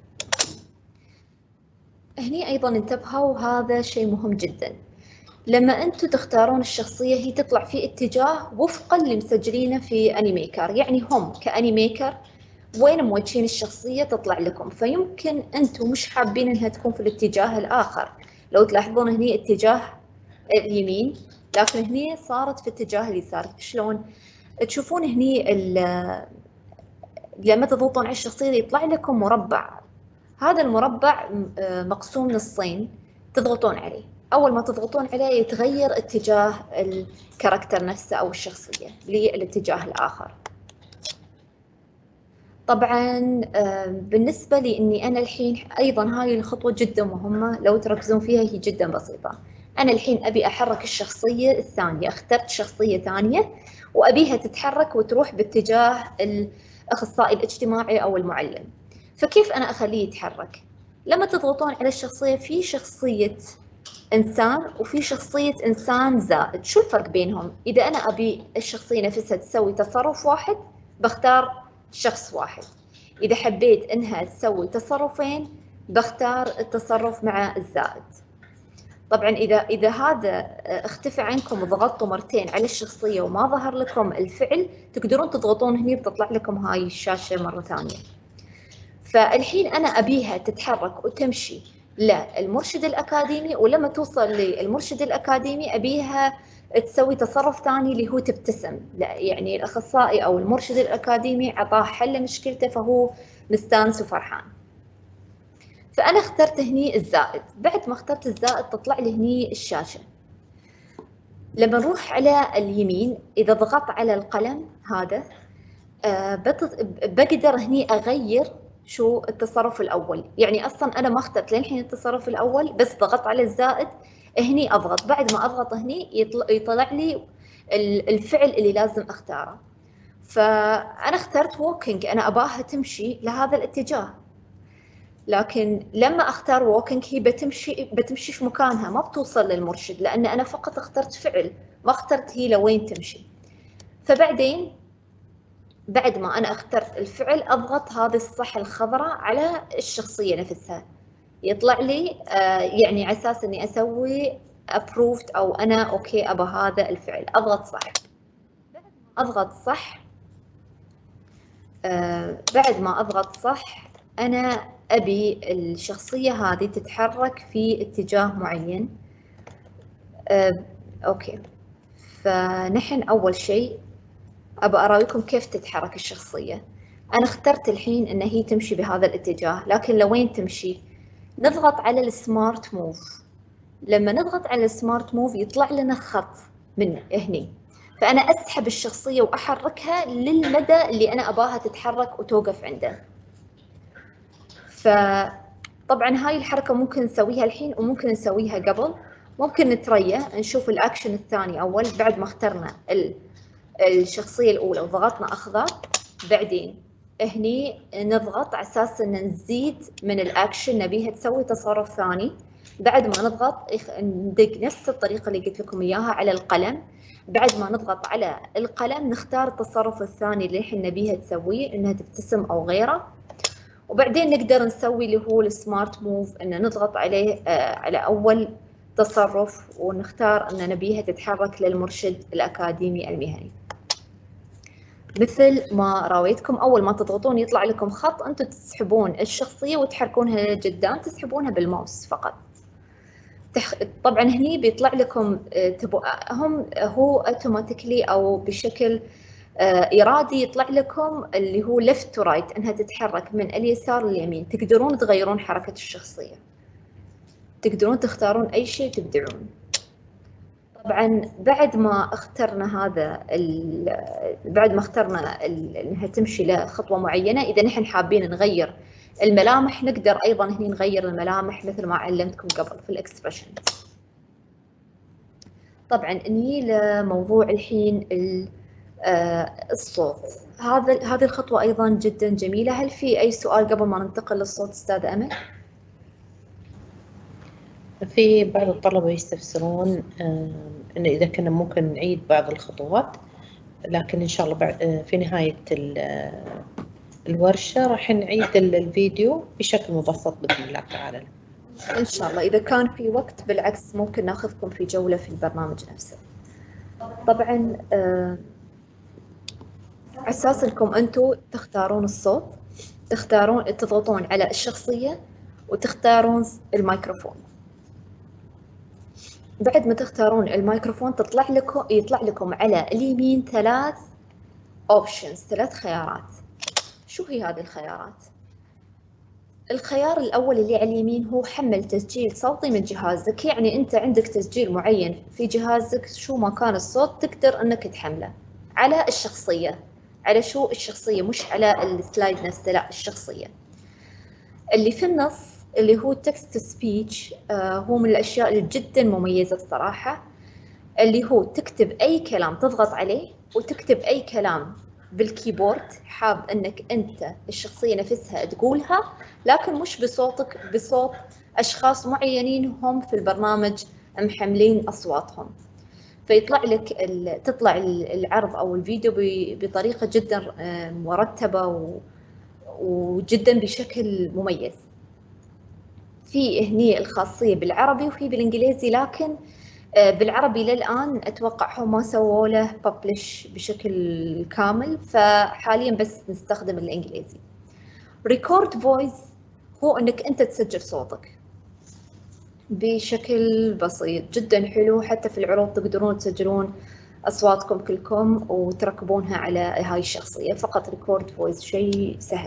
هني أيضا انتبهوا، هذا شيء مهم جدا. لما أنتم تختارون الشخصية هي تطلع في اتجاه وفقا لمسجلينه في أنيميكر، يعني هم كأنيميكر وين موجهين الشخصية تطلع لكم. فيمكن أنتم مش حابين إنها تكون في الاتجاه الآخر. لو تلاحظون هني اتجاه اليمين، لكن هني صارت في اتجاه اليسار. شلون تشوفون هني لما تضغطون على الشخصية يطلع لكم مربع. هذا المربع مقسوم نصين، تضغطون عليه. أول ما تضغطون عليه يتغير اتجاه الكاركتر نفسه أو الشخصية للاتجاه الآخر. طبعا بالنسبة لي إني أنا الحين أيضا هاي الخطوة جدا مهمة، لو تركزون فيها هي جدا بسيطة. أنا الحين أبي أحرك الشخصية الثانية، اخترت شخصية ثانية وأبيها تتحرك وتروح باتجاه الأخصائي الاجتماعي أو المعلم. فكيف أنا أخليه يتحرك؟ لما تضغطون على الشخصية، في شخصية إنسان وفي شخصية إنسان زائد. شو الفرق بينهم؟ إذا أنا أبي الشخصية نفسها تسوي تصرف واحد بختار شخص واحد، إذا حبيت إنها تسوي تصرفين بختار التصرف مع الزائد. طبعا إذا إذا هذا اختفى عنكم وضغطتوا مرتين على الشخصية وما ظهر لكم الفعل، تقدرون تضغطون هني بتطلع لكم هاي الشاشة مرة ثانية. فالحين أنا أبيها تتحرك وتمشي للمرشد الأكاديمي، ولما توصل للمرشد الأكاديمي أبيها تسوي تصرف ثاني اللي هو تبتسم. لا يعني الأخصائي أو المرشد الأكاديمي عطاه حل مشكلته فهو مستانس وفرحان. فأنا اخترت هني الزائد. بعد ما اخترت الزائد تطلع لي هني الشاشة. لما نروح على اليمين إذا ضغطت على القلم هذا أه بقدر هني أغير شو التصرف الأول. يعني أصلا أنا ما اخترت للحين التصرف الأول، بس ضغطت على الزائد هني أضغط. بعد ما أضغط هني يطلع, يطلع لي الفعل اللي لازم أختاره. فأنا اخترت ووكينج، أنا أباها تمشي لهذا الاتجاه، لكن لما أختار ووكينج هي بتمشي بتمشي في مكانها، ما بتوصل للمرشد، لأن أنا فقط اخترت فعل، ما اخترت هي لوين تمشي. فبعدين بعد ما أنا اخترت الفعل أضغط هذه الصح الخضراء على الشخصية نفسها، يطلع لي آه يعني على أساس إني أسوي approved أو أنا أوكي أبى هذا الفعل. أضغط صح. أضغط صح. آه بعد ما أضغط صح أنا أبي الشخصية هذه تتحرك في اتجاه معين. آه أوكي. فنحن أول شيء أبى أراويكم كيف تتحرك الشخصية. أنا اخترت الحين إن هي تمشي بهذا الاتجاه، لكن لوين تمشي؟ نضغط على السمارت موف. لما نضغط على السمارت موف يطلع لنا خط من هني، فأنا أسحب الشخصية وأحركها للمدى اللي أنا أباها تتحرك وتوقف عنده. فطبعا هاي الحركة ممكن نسويها الحين وممكن نسويها قبل. ممكن نتريا نشوف الأكشن الثاني أول. بعد ما اخترنا الشخصية الأولى وضغطنا أخضر، بعدين هني نضغط على أساس إن نزيد من الأكشن، نبيها تسوي تصرف ثاني. بعد ما نضغط ندق نفس الطريقة اللي قلت لكم إياها على القلم. بعد ما نضغط على القلم نختار التصرف الثاني اللي الحين نبيها تسويه، إنها تبتسم أو غيره. وبعدين نقدر نسوي اللي هو السمارت موف، إن نضغط عليه آه على أول تصرف ونختار إن نبيها تتحرك للمرشد الأكاديمي المهني. مثل ما راويتكم أول ما تضغطون يطلع لكم خط، أنتم تسحبون الشخصية وتحركونها لقدام، تسحبونها بالماوس فقط. تح... طبعا هني بيطلع لكم تبو... هم هو اوتوماتيكلي أو بشكل إرادي يطلع لكم اللي هو ليفت تو رايت، إنها تتحرك من اليسار لليمين. تقدرون تغيرون حركة الشخصية، تقدرون تختارون أي شيء تبدعون. طبعا بعد ما اخترنا هذا بعد ما اخترنا انها تمشي لخطوه معينه، اذا نحن حابين نغير الملامح نقدر ايضا هنا نغير الملامح مثل ما علمتكم قبل في الاكسبريشن. طبعا نجي لموضوع الحين الصوت. هذا هذه الخطوة أيضا جدا جميلة. هل في أي سؤال قبل ما ننتقل للصوت أستاذة أمل؟ في بعض الطلبة يستفسرون إن إذا كنا ممكن نعيد بعض الخطوات، لكن إن شاء الله بعد في نهاية الورشة راح نعيد الفيديو بشكل مبسط بإذن الله تعالى. إن شاء الله إذا كان في وقت بالعكس ممكن ناخذكم في جولة في البرنامج نفسه. طبعا آه أساس إنكم أنتوا تختارون الصوت، تختارون تضغطون على الشخصية وتختارون الميكروفون. بعد ما تختارون الميكروفون تطلع لكم يطلع لكم على اليمين ثلاث اوبشنز، ثلاث خيارات. شو هي هذه الخيارات؟ الخيار الأول اللي على اليمين هو حمل تسجيل صوتي من جهازك، يعني أنت عندك تسجيل معين في جهازك شو ما كان الصوت تقدر أنك تحمله على الشخصية. على شو الشخصية؟ مش على السلايد نفسه، لا الشخصية. اللي في النص اللي هو text to speech آه هو من الأشياء اللي جدا مميزة الصراحة، اللي هو تكتب أي كلام تضغط عليه وتكتب أي كلام بالكيبورد حاب أنك أنت الشخصية نفسها تقولها، لكن مش بصوتك، بصوت أشخاص معينين هم في البرنامج محملين أصواتهم. فيطلع لك تطلع العرض أو الفيديو بطريقة جدا مرتبة وجدا بشكل مميز. في هني الخاصية بالعربي وفي بالإنجليزي، لكن بالعربي للآن أتوقع هم ما سووا له ببلش بشكل كامل، فحاليا بس نستخدم الإنجليزي. ريكورد فويس هو أنك أنت تسجل صوتك بشكل بسيط جدا حلو، حتى في العروض تقدرون تسجلون أصواتكم كلكم وتركبونها على هاي الشخصية. فقط ريكورد فويس شيء سهل.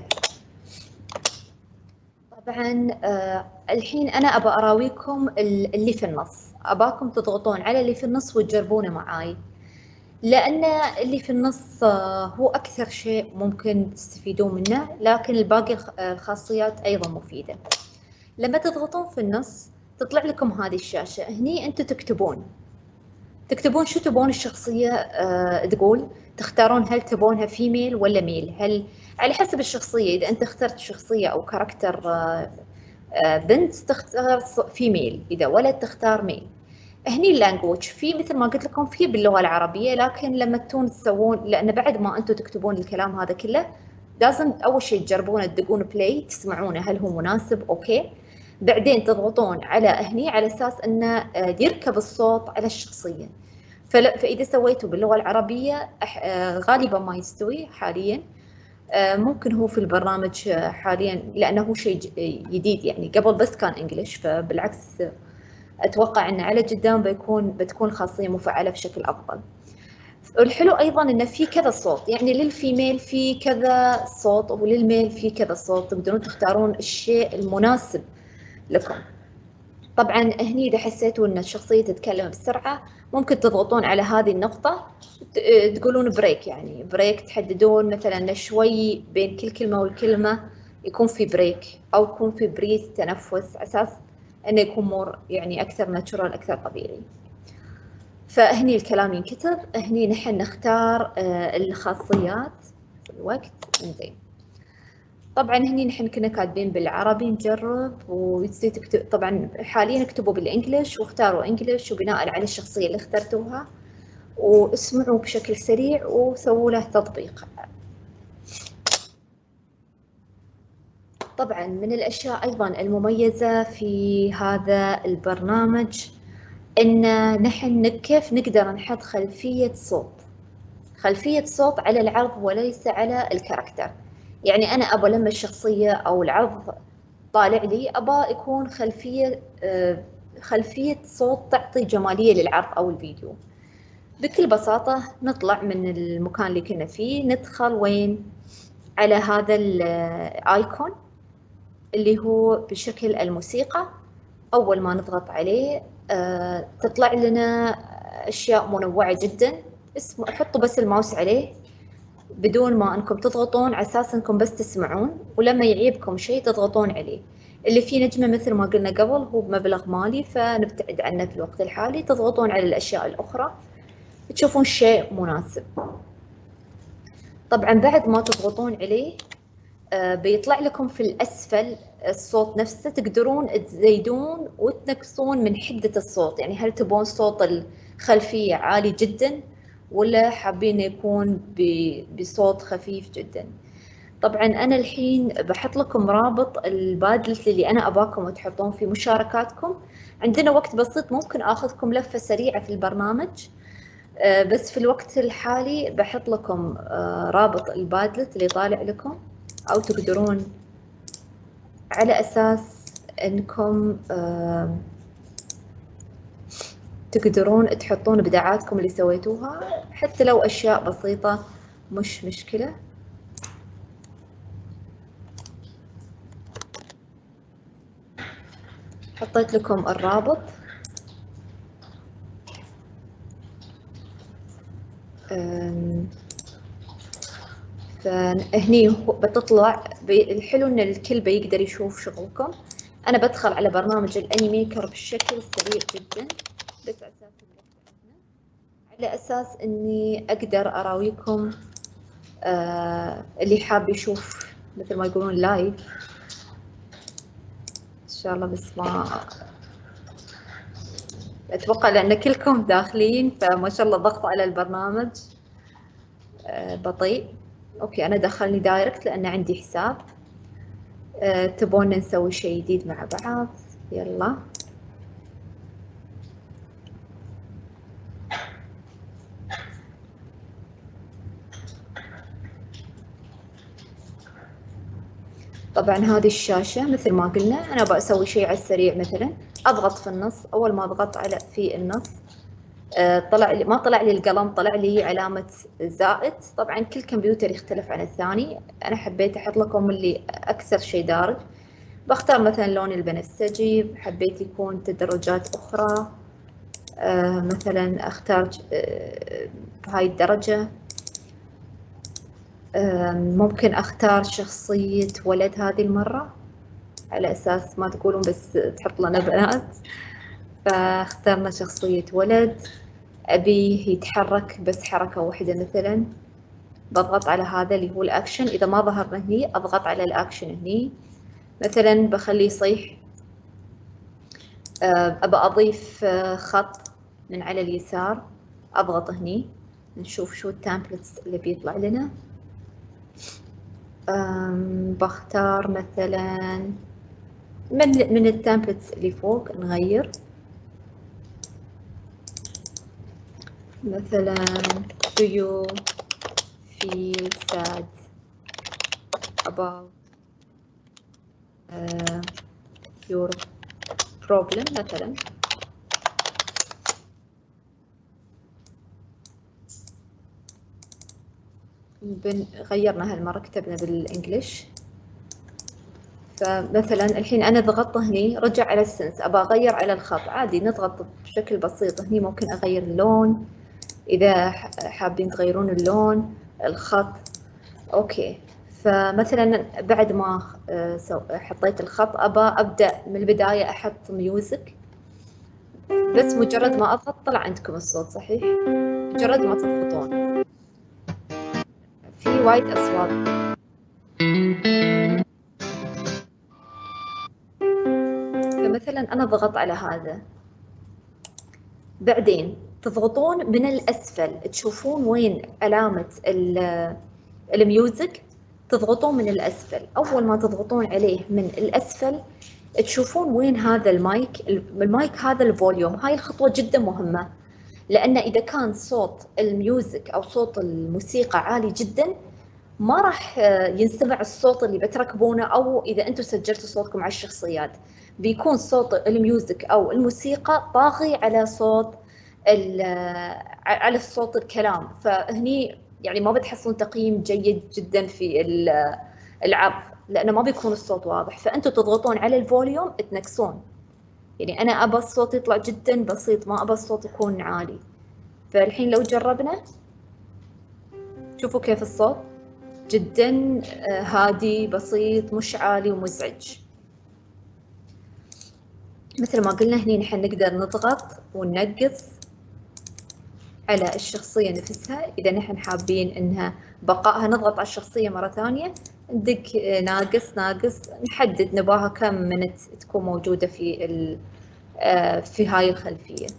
طبعا آه الحين أنا أبى أراويكم اللي في النص، أباكم تضغطون على اللي في النص وتجربونه معاي، لأن اللي في النص آه هو أكثر شيء ممكن تستفيدون منه، لكن الباقي الخاصيات أيضا مفيدة. لما تضغطون في النص تطلع لكم هذه الشاشة. هني أنتم تكتبون تكتبون شو تبون الشخصية آه تقول، تختارون هل تبونها فيميل ولا ميل، هل على حسب الشخصية. إذا أنت اخترت شخصية أو كاركتر آه آه بنت تختار فيميل، إذا ولد تختار ميل. هني اللانجوج في مثل ما قلت لكم في باللغة العربية، لكن لما تكون تسوون، لأن بعد ما أنتم تكتبون الكلام هذا كله لازم أول شيء تجربونه، تدقون بلاي تسمعونه هل هو مناسب أوكي، بعدين تضغطون على هني على أساس أنه يركب الصوت على الشخصية. فإذا سويته باللغة العربية غالبا ما يستوي حاليا، ممكن هو في البرنامج حاليا لأنه هو شيء جديد، يعني قبل بس كان إنجليش، فبالعكس أتوقع أن على قدام بيكون بتكون خاصية مفعلة بشكل أفضل. الحلو أيضا أنه في كذا صوت، يعني للفيميل في كذا صوت وللميل في كذا صوت، تقدرون تختارون الشيء المناسب لكم. طبعا هني إذا حسيتوا أن الشخصية تتكلم بسرعة ممكن تضغطون على هذه النقطة تقولون بريك، يعني بريك تحددون مثلا شوي بين كل كلمة والكلمة يكون في بريك، أو يكون في بريث تنفس، أساس أنه يكون مور يعني أكثر ناتشورال أكثر طبيعي. فهني الكلام ينكتب، هني نحن نختار الخاصيات في الوقت. إنزين طبعا هني نحن كنا كاتبين بالعربي نجرب، ويصير تكتب طبعا حاليا اكتبوا بالانجلش واختاروا انجلش، وبناء على الشخصيه اللي اخترتوها واسمعوا بشكل سريع وسووا له تطبيق. طبعا من الاشياء ايضا المميزه في هذا البرنامج ان نحن كيف نقدر نحط خلفيه صوت خلفيه صوت على العرض وليس على الكاركتر. يعني أنا أبغى لما الشخصية أو العرض طالع لي أبغى يكون خلفية خلفية صوت تعطي جمالية للعرض أو الفيديو. بكل بساطة نطلع من المكان اللي كنا فيه، ندخل وين على هذا الآيكون اللي هو بشكل الموسيقى. أول ما نضغط عليه تطلع لنا أشياء منوعة جدا، اسمه حطوا بس الماوس عليه بدون ما انكم تضغطون، على اساس انكم بس تسمعون، ولما يعيبكم شيء تضغطون عليه. اللي فيه نجمة مثل ما قلنا قبل هو بمبلغ مالي فنبتعد عنه في الوقت الحالي، تضغطون على الأشياء الأخرى تشوفون شيء مناسب. طبعا بعد ما تضغطون عليه آه بيطلع لكم في الأسفل الصوت نفسه، تقدرون تزيدون وتنقصون من حدة الصوت، يعني هل تبون صوت الخلفية عالي جدا ولا حابين يكون بصوت خفيف جدا. طبعا أنا الحين بحط لكم رابط البادلت اللي أنا أباكم تحطون في مشاركاتكم. عندنا وقت بسيط ممكن آخذكم لفة سريعة في البرنامج، بس في الوقت الحالي بحط لكم رابط البادلت اللي طالع لكم، أو تقدرون على أساس أنكم تقدرون تحطون إبداعاتكم اللي سويتوها حتى لو أشياء بسيطة مش مشكلة. حطيت لكم الرابط. فهني بتطلع الحلو ان الكل بيقدر يشوف شغلكم. انا بدخل على برنامج الاني ميكر بشكل سريع جدا بس اساس على اساس اني اقدر اراويكم آه اللي حاب يشوف مثل ما يقولون لايف ان شاء الله. بس ما اتوقع لان كلكم داخلين فما شاء الله ضغط على البرنامج آه بطيء. اوكي انا دخلني دايركت لان عندي حساب. أه تبون نسوي شيء جديد مع بعض، يلا. طبعا هذه الشاشة مثل ما قلنا انا بسوي شيء على السريع، مثلا اضغط في النص. اول ما اضغط على في النص أه طلع لي ما طلع لي القلم، طلع لي علامة زائد. طبعا كل كمبيوتر يختلف عن الثاني، انا حبيت احط لكم اللي اكثر شيء دارج. بختار مثلا لون البنفسجي، حبيت يكون تدرجات اخرى آه مثلا اختار آه هاي الدرجة. آه ممكن اختار شخصية ولد هذه المرة على اساس ما تقولون بس تحط لنا بنات، فاخترنا شخصية ولد. ابيه يتحرك بس حركة واحدة مثلا، بضغط على هذا اللي هو الاكشن. اذا ما ظهر هني اضغط على الاكشن هني. مثلا بخليه يصيح. آه ابى اضيف آه خط من على اليسار، اضغط هني نشوف شو التمبلتس اللي بيطلع لنا. بختار مثلا من من التمبلتس اللي فوق نغير مثلا do you feel sad about uh, your problem مثلا. غيرنا هالمرة كتبنا بالانجليش. فمثلا الحين انا ضغطت هني رجع على السنس، ابى اغير على الخط عادي نضغط بشكل بسيط هني. ممكن اغير اللون اذا حابين تغيرون اللون الخط. اوكي فمثلا بعد ما حطيت الخط ابى ابدا من البدايه احط ميوزك، بس مجرد ما اضغط طلع عندكم الصوت صحيح. مجرد ما تضغطون في وايد اصوات. فمثلا انا ضغط على هذا، بعدين تضغطون من الاسفل تشوفون وين علامه الميوزك، تضغطون من الاسفل. اول ما تضغطون عليه من الاسفل تشوفون وين هذا المايك. المايك هذا الفوليوم. هاي الخطوه جدا مهمه، لان اذا كان صوت الميوزك او صوت الموسيقى عالي جدا ما راح ينسمع الصوت اللي بتركبونه، او اذا انتم سجلتوا صوتكم على الشخصيات بيكون صوت الميوزك او الموسيقى طاغي على صوت على الصوت الكلام. فهني يعني ما بتحصلون تقييم جيد جدا في العرض لانه ما بيكون الصوت واضح. فانتم تضغطون على الفوليوم تنكسون. يعني انا ابى الصوت يطلع جدا بسيط، ما ابى الصوت يكون عالي. فالحين لو جربنا شوفوا كيف الصوت جدا هادي بسيط مش عالي ومزعج. مثل ما قلنا هني نحن نقدر نضغط وننقص على الشخصية نفسها. إذا نحن حابين إنها بقائها نضغط على الشخصية مرة ثانية، ندق ناقص ناقص، نحدد نباها كم منت تكون موجودة في ال في هاي الخلفية.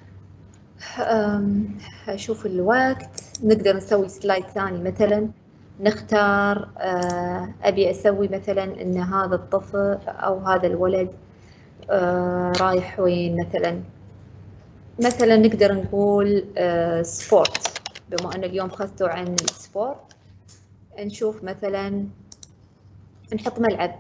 أشوف الوقت، نقدر نسوي سلايد ثاني مثلا، نختار أبي أسوي مثلا إن هذا الطفل أو هذا الولد رايح وين مثلا. مثلا نقدر نقول سبورت، بما أن اليوم خذتوا عن السبورت. نشوف مثلا نحط ملعب،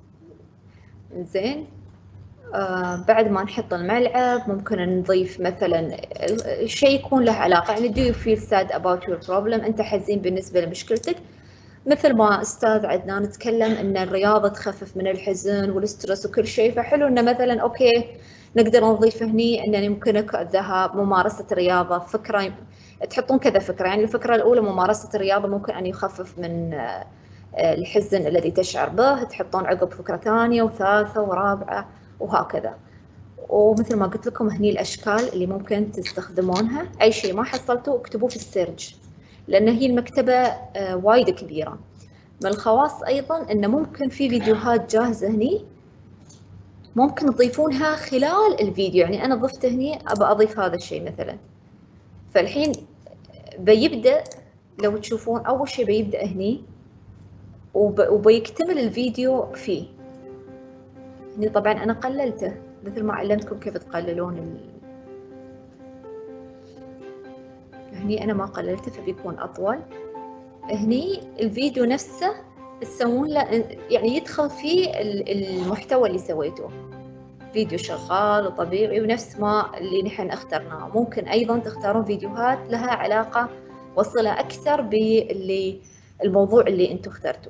زين. آه بعد ما نحط الملعب ممكن نضيف مثلا شيء يكون له علاقة، يعني do you feel sad about your problem، أنت حزين بالنسبة لمشكلتك. مثل ما أستاذ عدنان تكلم إن الرياضة تخفف من الحزن والسترس وكل شيء، فحلو إنه مثلا أوكي نقدر نضيف هني إن يمكنك الذهاب ممارسة الرياضة. فكرة تحطون كذا فكرة، يعني الفكرة الأولى ممارسة الرياضة ممكن أن يخفف من الحزن الذي تشعر به، تحطون عقب فكرة ثانية وثالثة ورابعة وهكذا. ومثل ما قلت لكم هني الأشكال اللي ممكن تستخدمونها. أي شيء ما حصلتوه اكتبوه في السيرج، لأن هي المكتبة وايد كبيرة. من الخواص أيضا أن ممكن في فيديوهات جاهزة هني ممكن تضيفونها خلال الفيديو، يعني أنا ضفت هني أبى أضيف هذا الشيء مثلا. فالحين بيبدأ، لو تشوفون أول شيء بيبدأ هني وبيكتمل الفيديو فيه. هني طبعا أنا قللته مثل ما علمتكم كيف تقللون ال... هني أنا ما قللته فبيكون أطول. هني الفيديو نفسه تسوون له يعني يدخل فيه المحتوى اللي سويته، فيديو شغال وطبيعي ونفس ما اللي نحن اخترناه. ممكن أيضا تختارون فيديوهات لها علاقة وصلة أكثر باللي الموضوع اللي أنتم اخترتوه.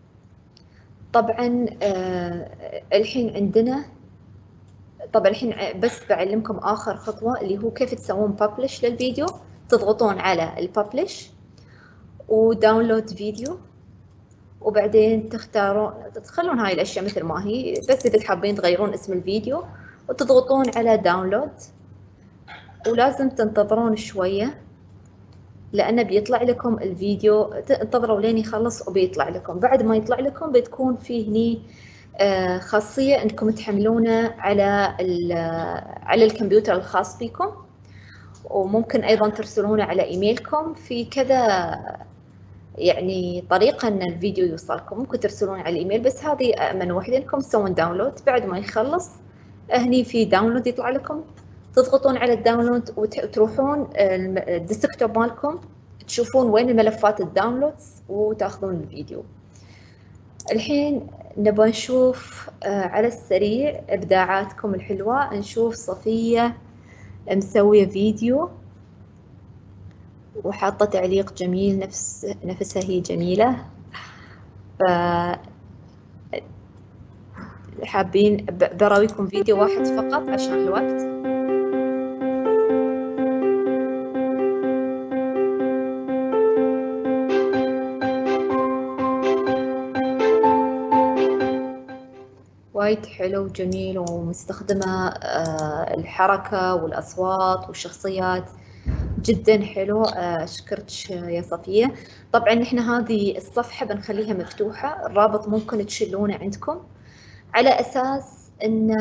طبعا آه الحين عندنا، طبعا الحين بس بعلمكم آخر خطوة اللي هو كيف تسوون ببلش للفيديو. تضغطون على الببلش وداونلود فيديو، وبعدين تختارون تخلون هاي الأشياء مثل ما هي، بس إذا حابين تغيرون اسم الفيديو، وتضغطون على داونلود. ولازم تنتظرون شوية لأنه بيطلع لكم الفيديو، انتظروا لين يخلص وبيطلع لكم. بعد ما يطلع لكم بتكون فيه هني آه خاصية انكم تحملونه على على الكمبيوتر الخاص فيكم، وممكن ايضا ترسلونه على ايميلكم. في كذا يعني طريقة ان الفيديو يوصلكم، ممكن ترسلون على الايميل، بس هذه امن وحده انكم تسوون داونلود. بعد ما يخلص هني في داونلود يطلع لكم، تضغطون على الداونلود وتروحون الديسكتوب مالكم تشوفون وين الملفات الداونلودز وتاخذون الفيديو. الحين نبغى نشوف على السريع ابداعاتكم الحلوة. نشوف صفية مسوية فيديو وحاطة تعليق جميل، نفس نفسها هي جميلة. ف حابين براويكم فيديو واحد فقط عشان الوقت. وايد حلو وجميل ومستخدمة الحركة والأصوات والشخصيات، جدا حلو. أشكرك يا صفية. طبعا نحن هذه الصفحة بنخليها مفتوحة، الرابط ممكن تشيلونه عندكم على أساس أن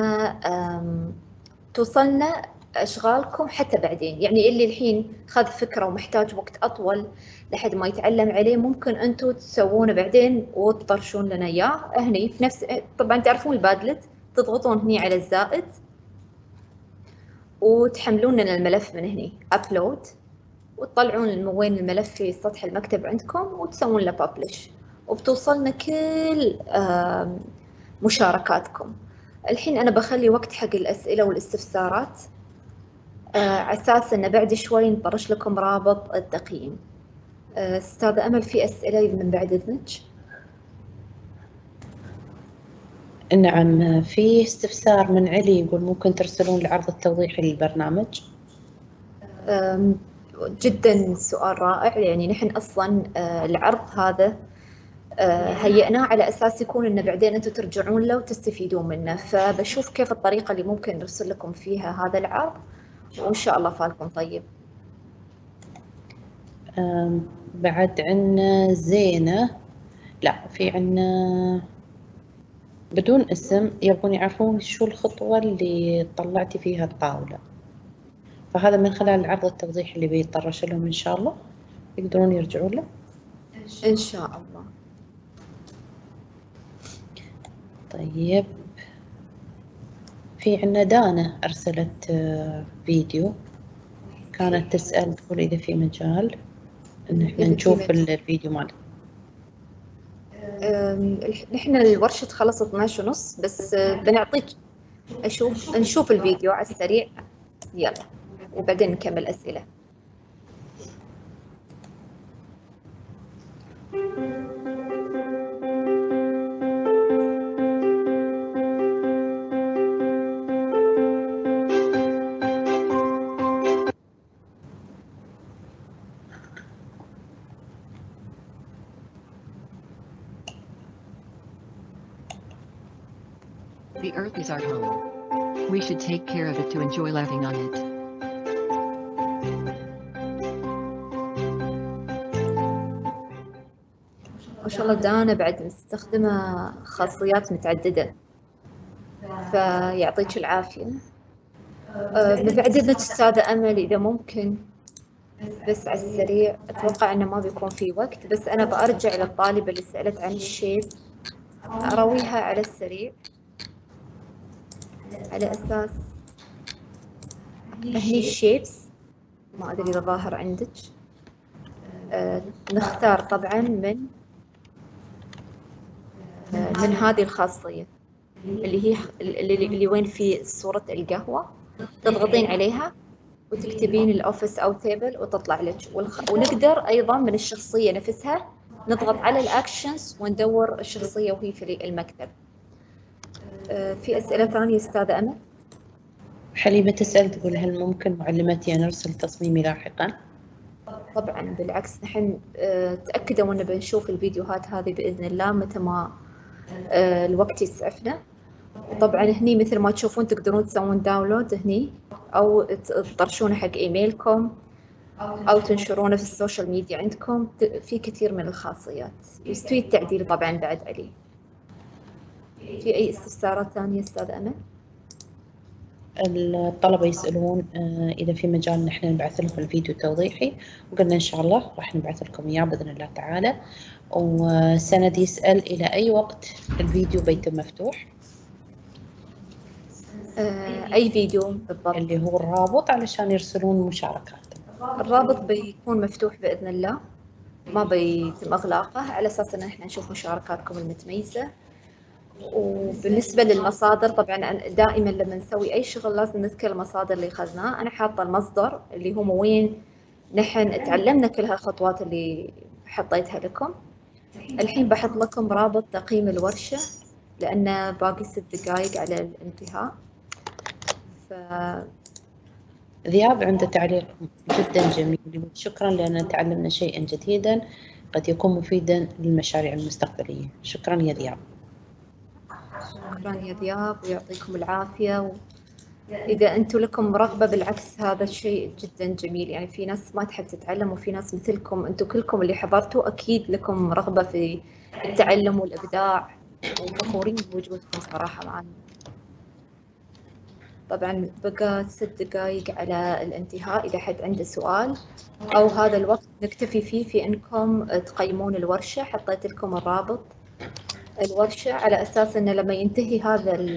توصلنا أشغالكم حتى بعدين. يعني اللي الحين خذ فكرة ومحتاج وقت أطول لحد ما يتعلم عليه، ممكن أنتوا تسوونه بعدين وتطرشون لنا إياه هني في نفس. طبعا تعرفون البادلت، تضغطون هني على الزائد وتحملون لنا الملف من هني أبلود، وتطلعون من وين الملف في سطح المكتب عندكم وتسوون له ببلش، وبتوصلنا كل مشاركاتكم. الحين أنا بخلي وقت حق الأسئلة والاستفسارات على أساس أن بعد شوي نطرش لكم رابط التقييم. أستاذة أمل في أسئلة من بعد إذنك؟ نعم، في استفسار من علي يقول ممكن ترسلون العرض التوضيحي للبرنامج؟ جدا سؤال رائع. يعني نحن أصلا العرض هذا آه، هيئناه على أساس يكون إنه بعدين أنتم ترجعون له وتستفيدون منه، فبشوف كيف الطريقة اللي ممكن نرسل لكم فيها هذا العرض، وإن شاء الله فالكم طيب. أم، بعد عنا زينة، لا في عنا بدون اسم، يبغون يعرفون شو الخطوة اللي طلعتي فيها الطاولة، فهذا من خلال العرض التوضيحي اللي بيطرش لهم إن شاء الله يقدرون يرجعون له. إن شاء الله. طيب في عنا دانا أرسلت آه، فيديو، كانت تسأل تقول إذا في مجال إن إحنا إذا في نشوف مجال. الفيديو ماله. أم، نحن الورشة خلصت اثناشر ونص، بس آه، بنعطيك أشوف نشوف الفيديو على السريع، يلا وبعدين نكمل أسئلة. The earth is our home. We should take care of it to enjoy living on it. ما شاء الله دانا بعد مستخدمة خاصيات متعددة، فيعطيك العافية. أه، بعد إذنك أستاذة أمل إذا ممكن بس على السريع، أتوقع إنه ما بيكون في وقت، بس أنا بأرجع للطالبة اللي سألت عن الشيب أرويها على السريع على أساس هني الشيبس، ما أدري إذا ظاهر عندك. أه، نختار طبعا من أه، من هذه الخاصية اللي هي اللي, اللي وين في صورة القهوة، تضغطين عليها وتكتبين الأوفيس أو تيبل وتطلع لك. والخ... ونقدر أيضا من الشخصية نفسها نضغط على الأكشنز وندور الشخصية وهي في المكتب. أه، في أسئلة ثانية أستاذة أمل؟ حليمة تسأل تقول هل ممكن معلمتي أن أرسل تصميمي لاحقا؟ طبعا بالعكس، نحن أه تأكدوا أن بنشوف الفيديوهات هذه بإذن الله متى ما أه الوقت يسعفنا. وطبعا هني مثل ما تشوفون تقدرون تسوون داونلود هني، أو تطرشونه حق إيميلكم أو تنشرونه في السوشيال ميديا عندكم. في كثير من الخاصيات، يستوي التعديل طبعا بعد عليه. في أي استفسارات ثانية أستاذ أمل؟ الطلبة يسألون آه، إذا في مجال نحن نبعث لهم الفيديو التوضيحي، وقلنا إن شاء الله راح نبعث لكم إياه بإذن الله تعالى. وسند يسأل إلى أي وقت الفيديو بيتم مفتوح؟ آه، أي فيديو بالضبط؟ اللي هو الرابط علشان يرسلون مشاركات. الرابط بيكون مفتوح بإذن الله، ما بيتم إغلاقه، على أساس إن إحنا نشوف مشاركاتكم المتميزة. وبالنسبة للمصادر طبعا دائما لما نسوي أي شغل لازم نذكر المصادر اللي أخذناه. أنا حاطة المصدر اللي هم وين نحن تعلمنا كل هالخطوات اللي حطيتها لكم. الحين بحط لكم رابط تقييم الورشة لأن باقي ست دقايق على الانتهاء. ف... ذياب عنده تعليق جدا جميل، شكرا لأن تعلمنا شيئا جديدا قد يكون مفيدا للمشاريع المستقبلية. شكرا يا ذياب. شكرا يا ذياب ويعطيكم العافية. و... إذا أنتم لكم رغبة بالعكس هذا الشيء جدا جميل، يعني في ناس ما تحب تتعلم وفي ناس مثلكم، أنتم كلكم اللي حضرتوا أكيد لكم رغبة في التعلم والإبداع، وفخورين بوجودكم صراحة معنا. طبعا بقى ست دقايق على الانتهاء، إذا حد عنده سؤال أو هذا الوقت نكتفي فيه في أنكم تقيمون الورشة. حطيت لكم الرابط الورشة على أساس أنه لما ينتهي هذا ال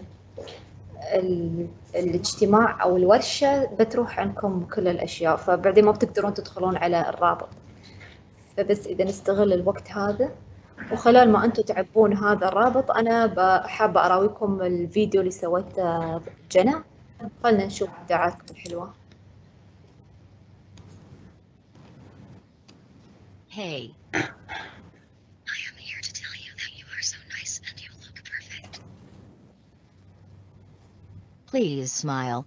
ال الاجتماع أو الورشة بتروح عنكم كل الأشياء، فبعدين ما بتقدرون تدخلون على الرابط. فبس إذا نستغل الوقت هذا وخلال ما أنتم تعبون هذا الرابط، أنا حابة أراويكم الفيديو اللي سويته جنى. خلنا نشوف إبداعاتكم الحلوة. Hey. I am here to tell you that you are so nice and you look perfect. Please smile.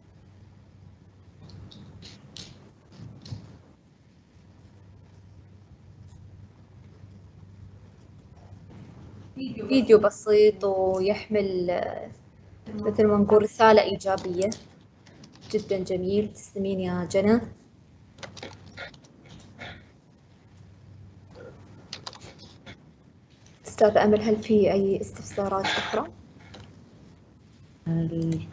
فيديو بسيط ويحمل آه، مثل ما نقول رسالة إيجابية. جدا جميل، تسلمين يا جنى. أستاذة أمل، هل في أي استفسارات أخرى؟ ال-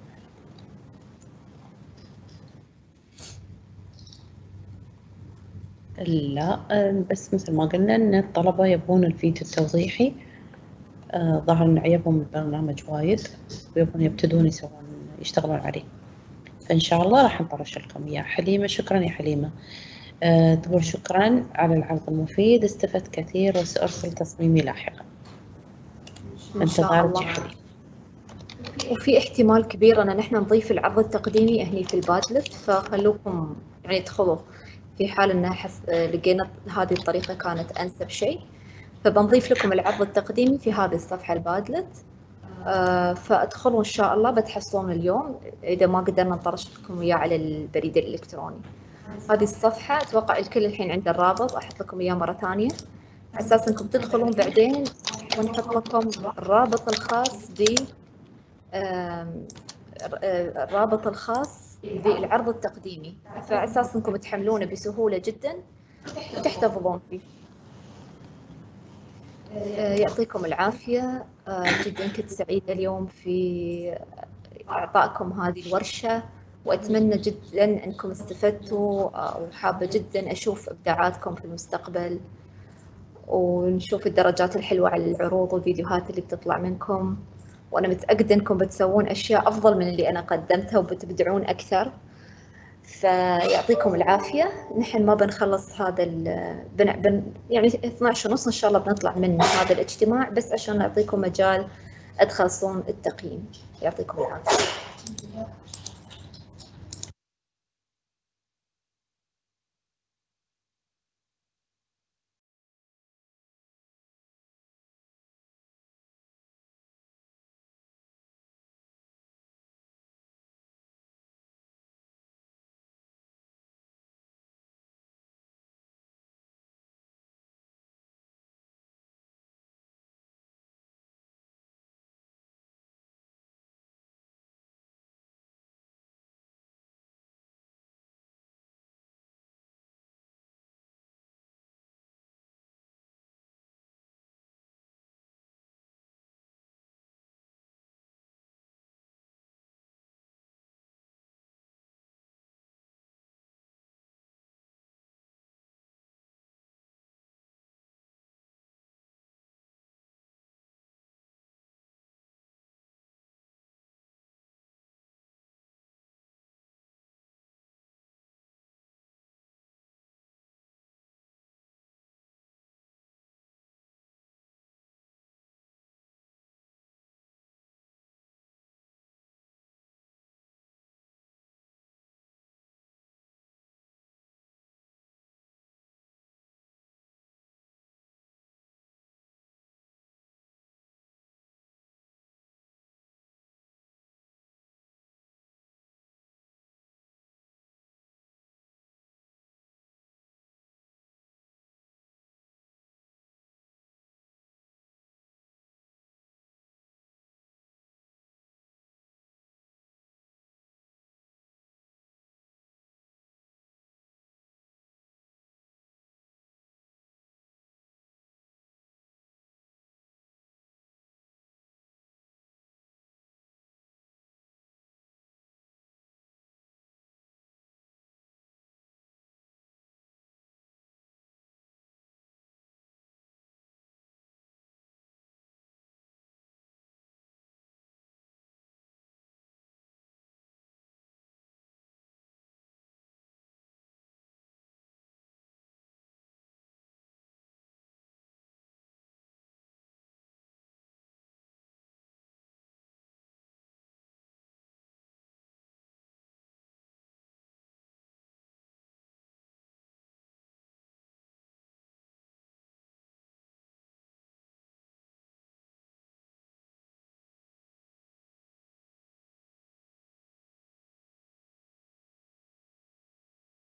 لا، آه، بس مثل ما قلنا ان الطلبة يبون الفيديو التوضيحي. آه، ظهر ان عيبهم البرنامج وايد ويبون يبتدون يسوون يشتغلون عليه، فان شاء الله راح نطرش لكم اياه. حليمة، شكرا يا حليمة. آه، تقول شكرا على العرض المفيد، استفدت كثير وسأرسل تصميمي لاحقا. إن شاء انتظارك يا الله. حليمة. وفي احتمال كبير أن نحن نضيف العرض التقديمي هني في البادلت، فخلوكم يعني ادخلوا في حال أن حس... لقينا هذه الطريقة كانت أنسب شيء، فبنضيف لكم العرض التقديمي في هذه الصفحة البادلت. آه، فادخلوا إن شاء الله بتحصلون اليوم إذا ما قدرنا نطرش لكم إياه على البريد الإلكتروني. هذه الصفحة أتوقع الكل الحين عنده الرابط، أحط لكم إياه مرة ثانية على أساس إنكم تدخلون بعدين ونحط لكم الرابط الخاص ب آم، آه، الرابط الخاص بالعرض التقديمي، فعلى أساس إنكم تحملونه بسهولة جدا وتحتفظون فيه. آه، يعطيكم العافية. آه، جدا كنت سعيدة اليوم في إعطائكم هذه الورشة، وأتمنى جدا أنكم استفدتوا، آه، وحابة جدا أشوف إبداعاتكم في المستقبل، ونشوف الدرجات الحلوة على العروض والفيديوهات اللي بتطلع منكم، وأنا متأكدة أنكم بتسوون أشياء أفضل من اللي أنا قدمتها وبتبدعون أكثر. فيعطيكم العافية. نحن ما بنخلص هذا ال بن بن يعني اثنا عشر ونص إن شاء الله بنطلع من هذا الاجتماع، بس عشان نعطيكم مجال تخلصون التقييم. يعطيكم العافية.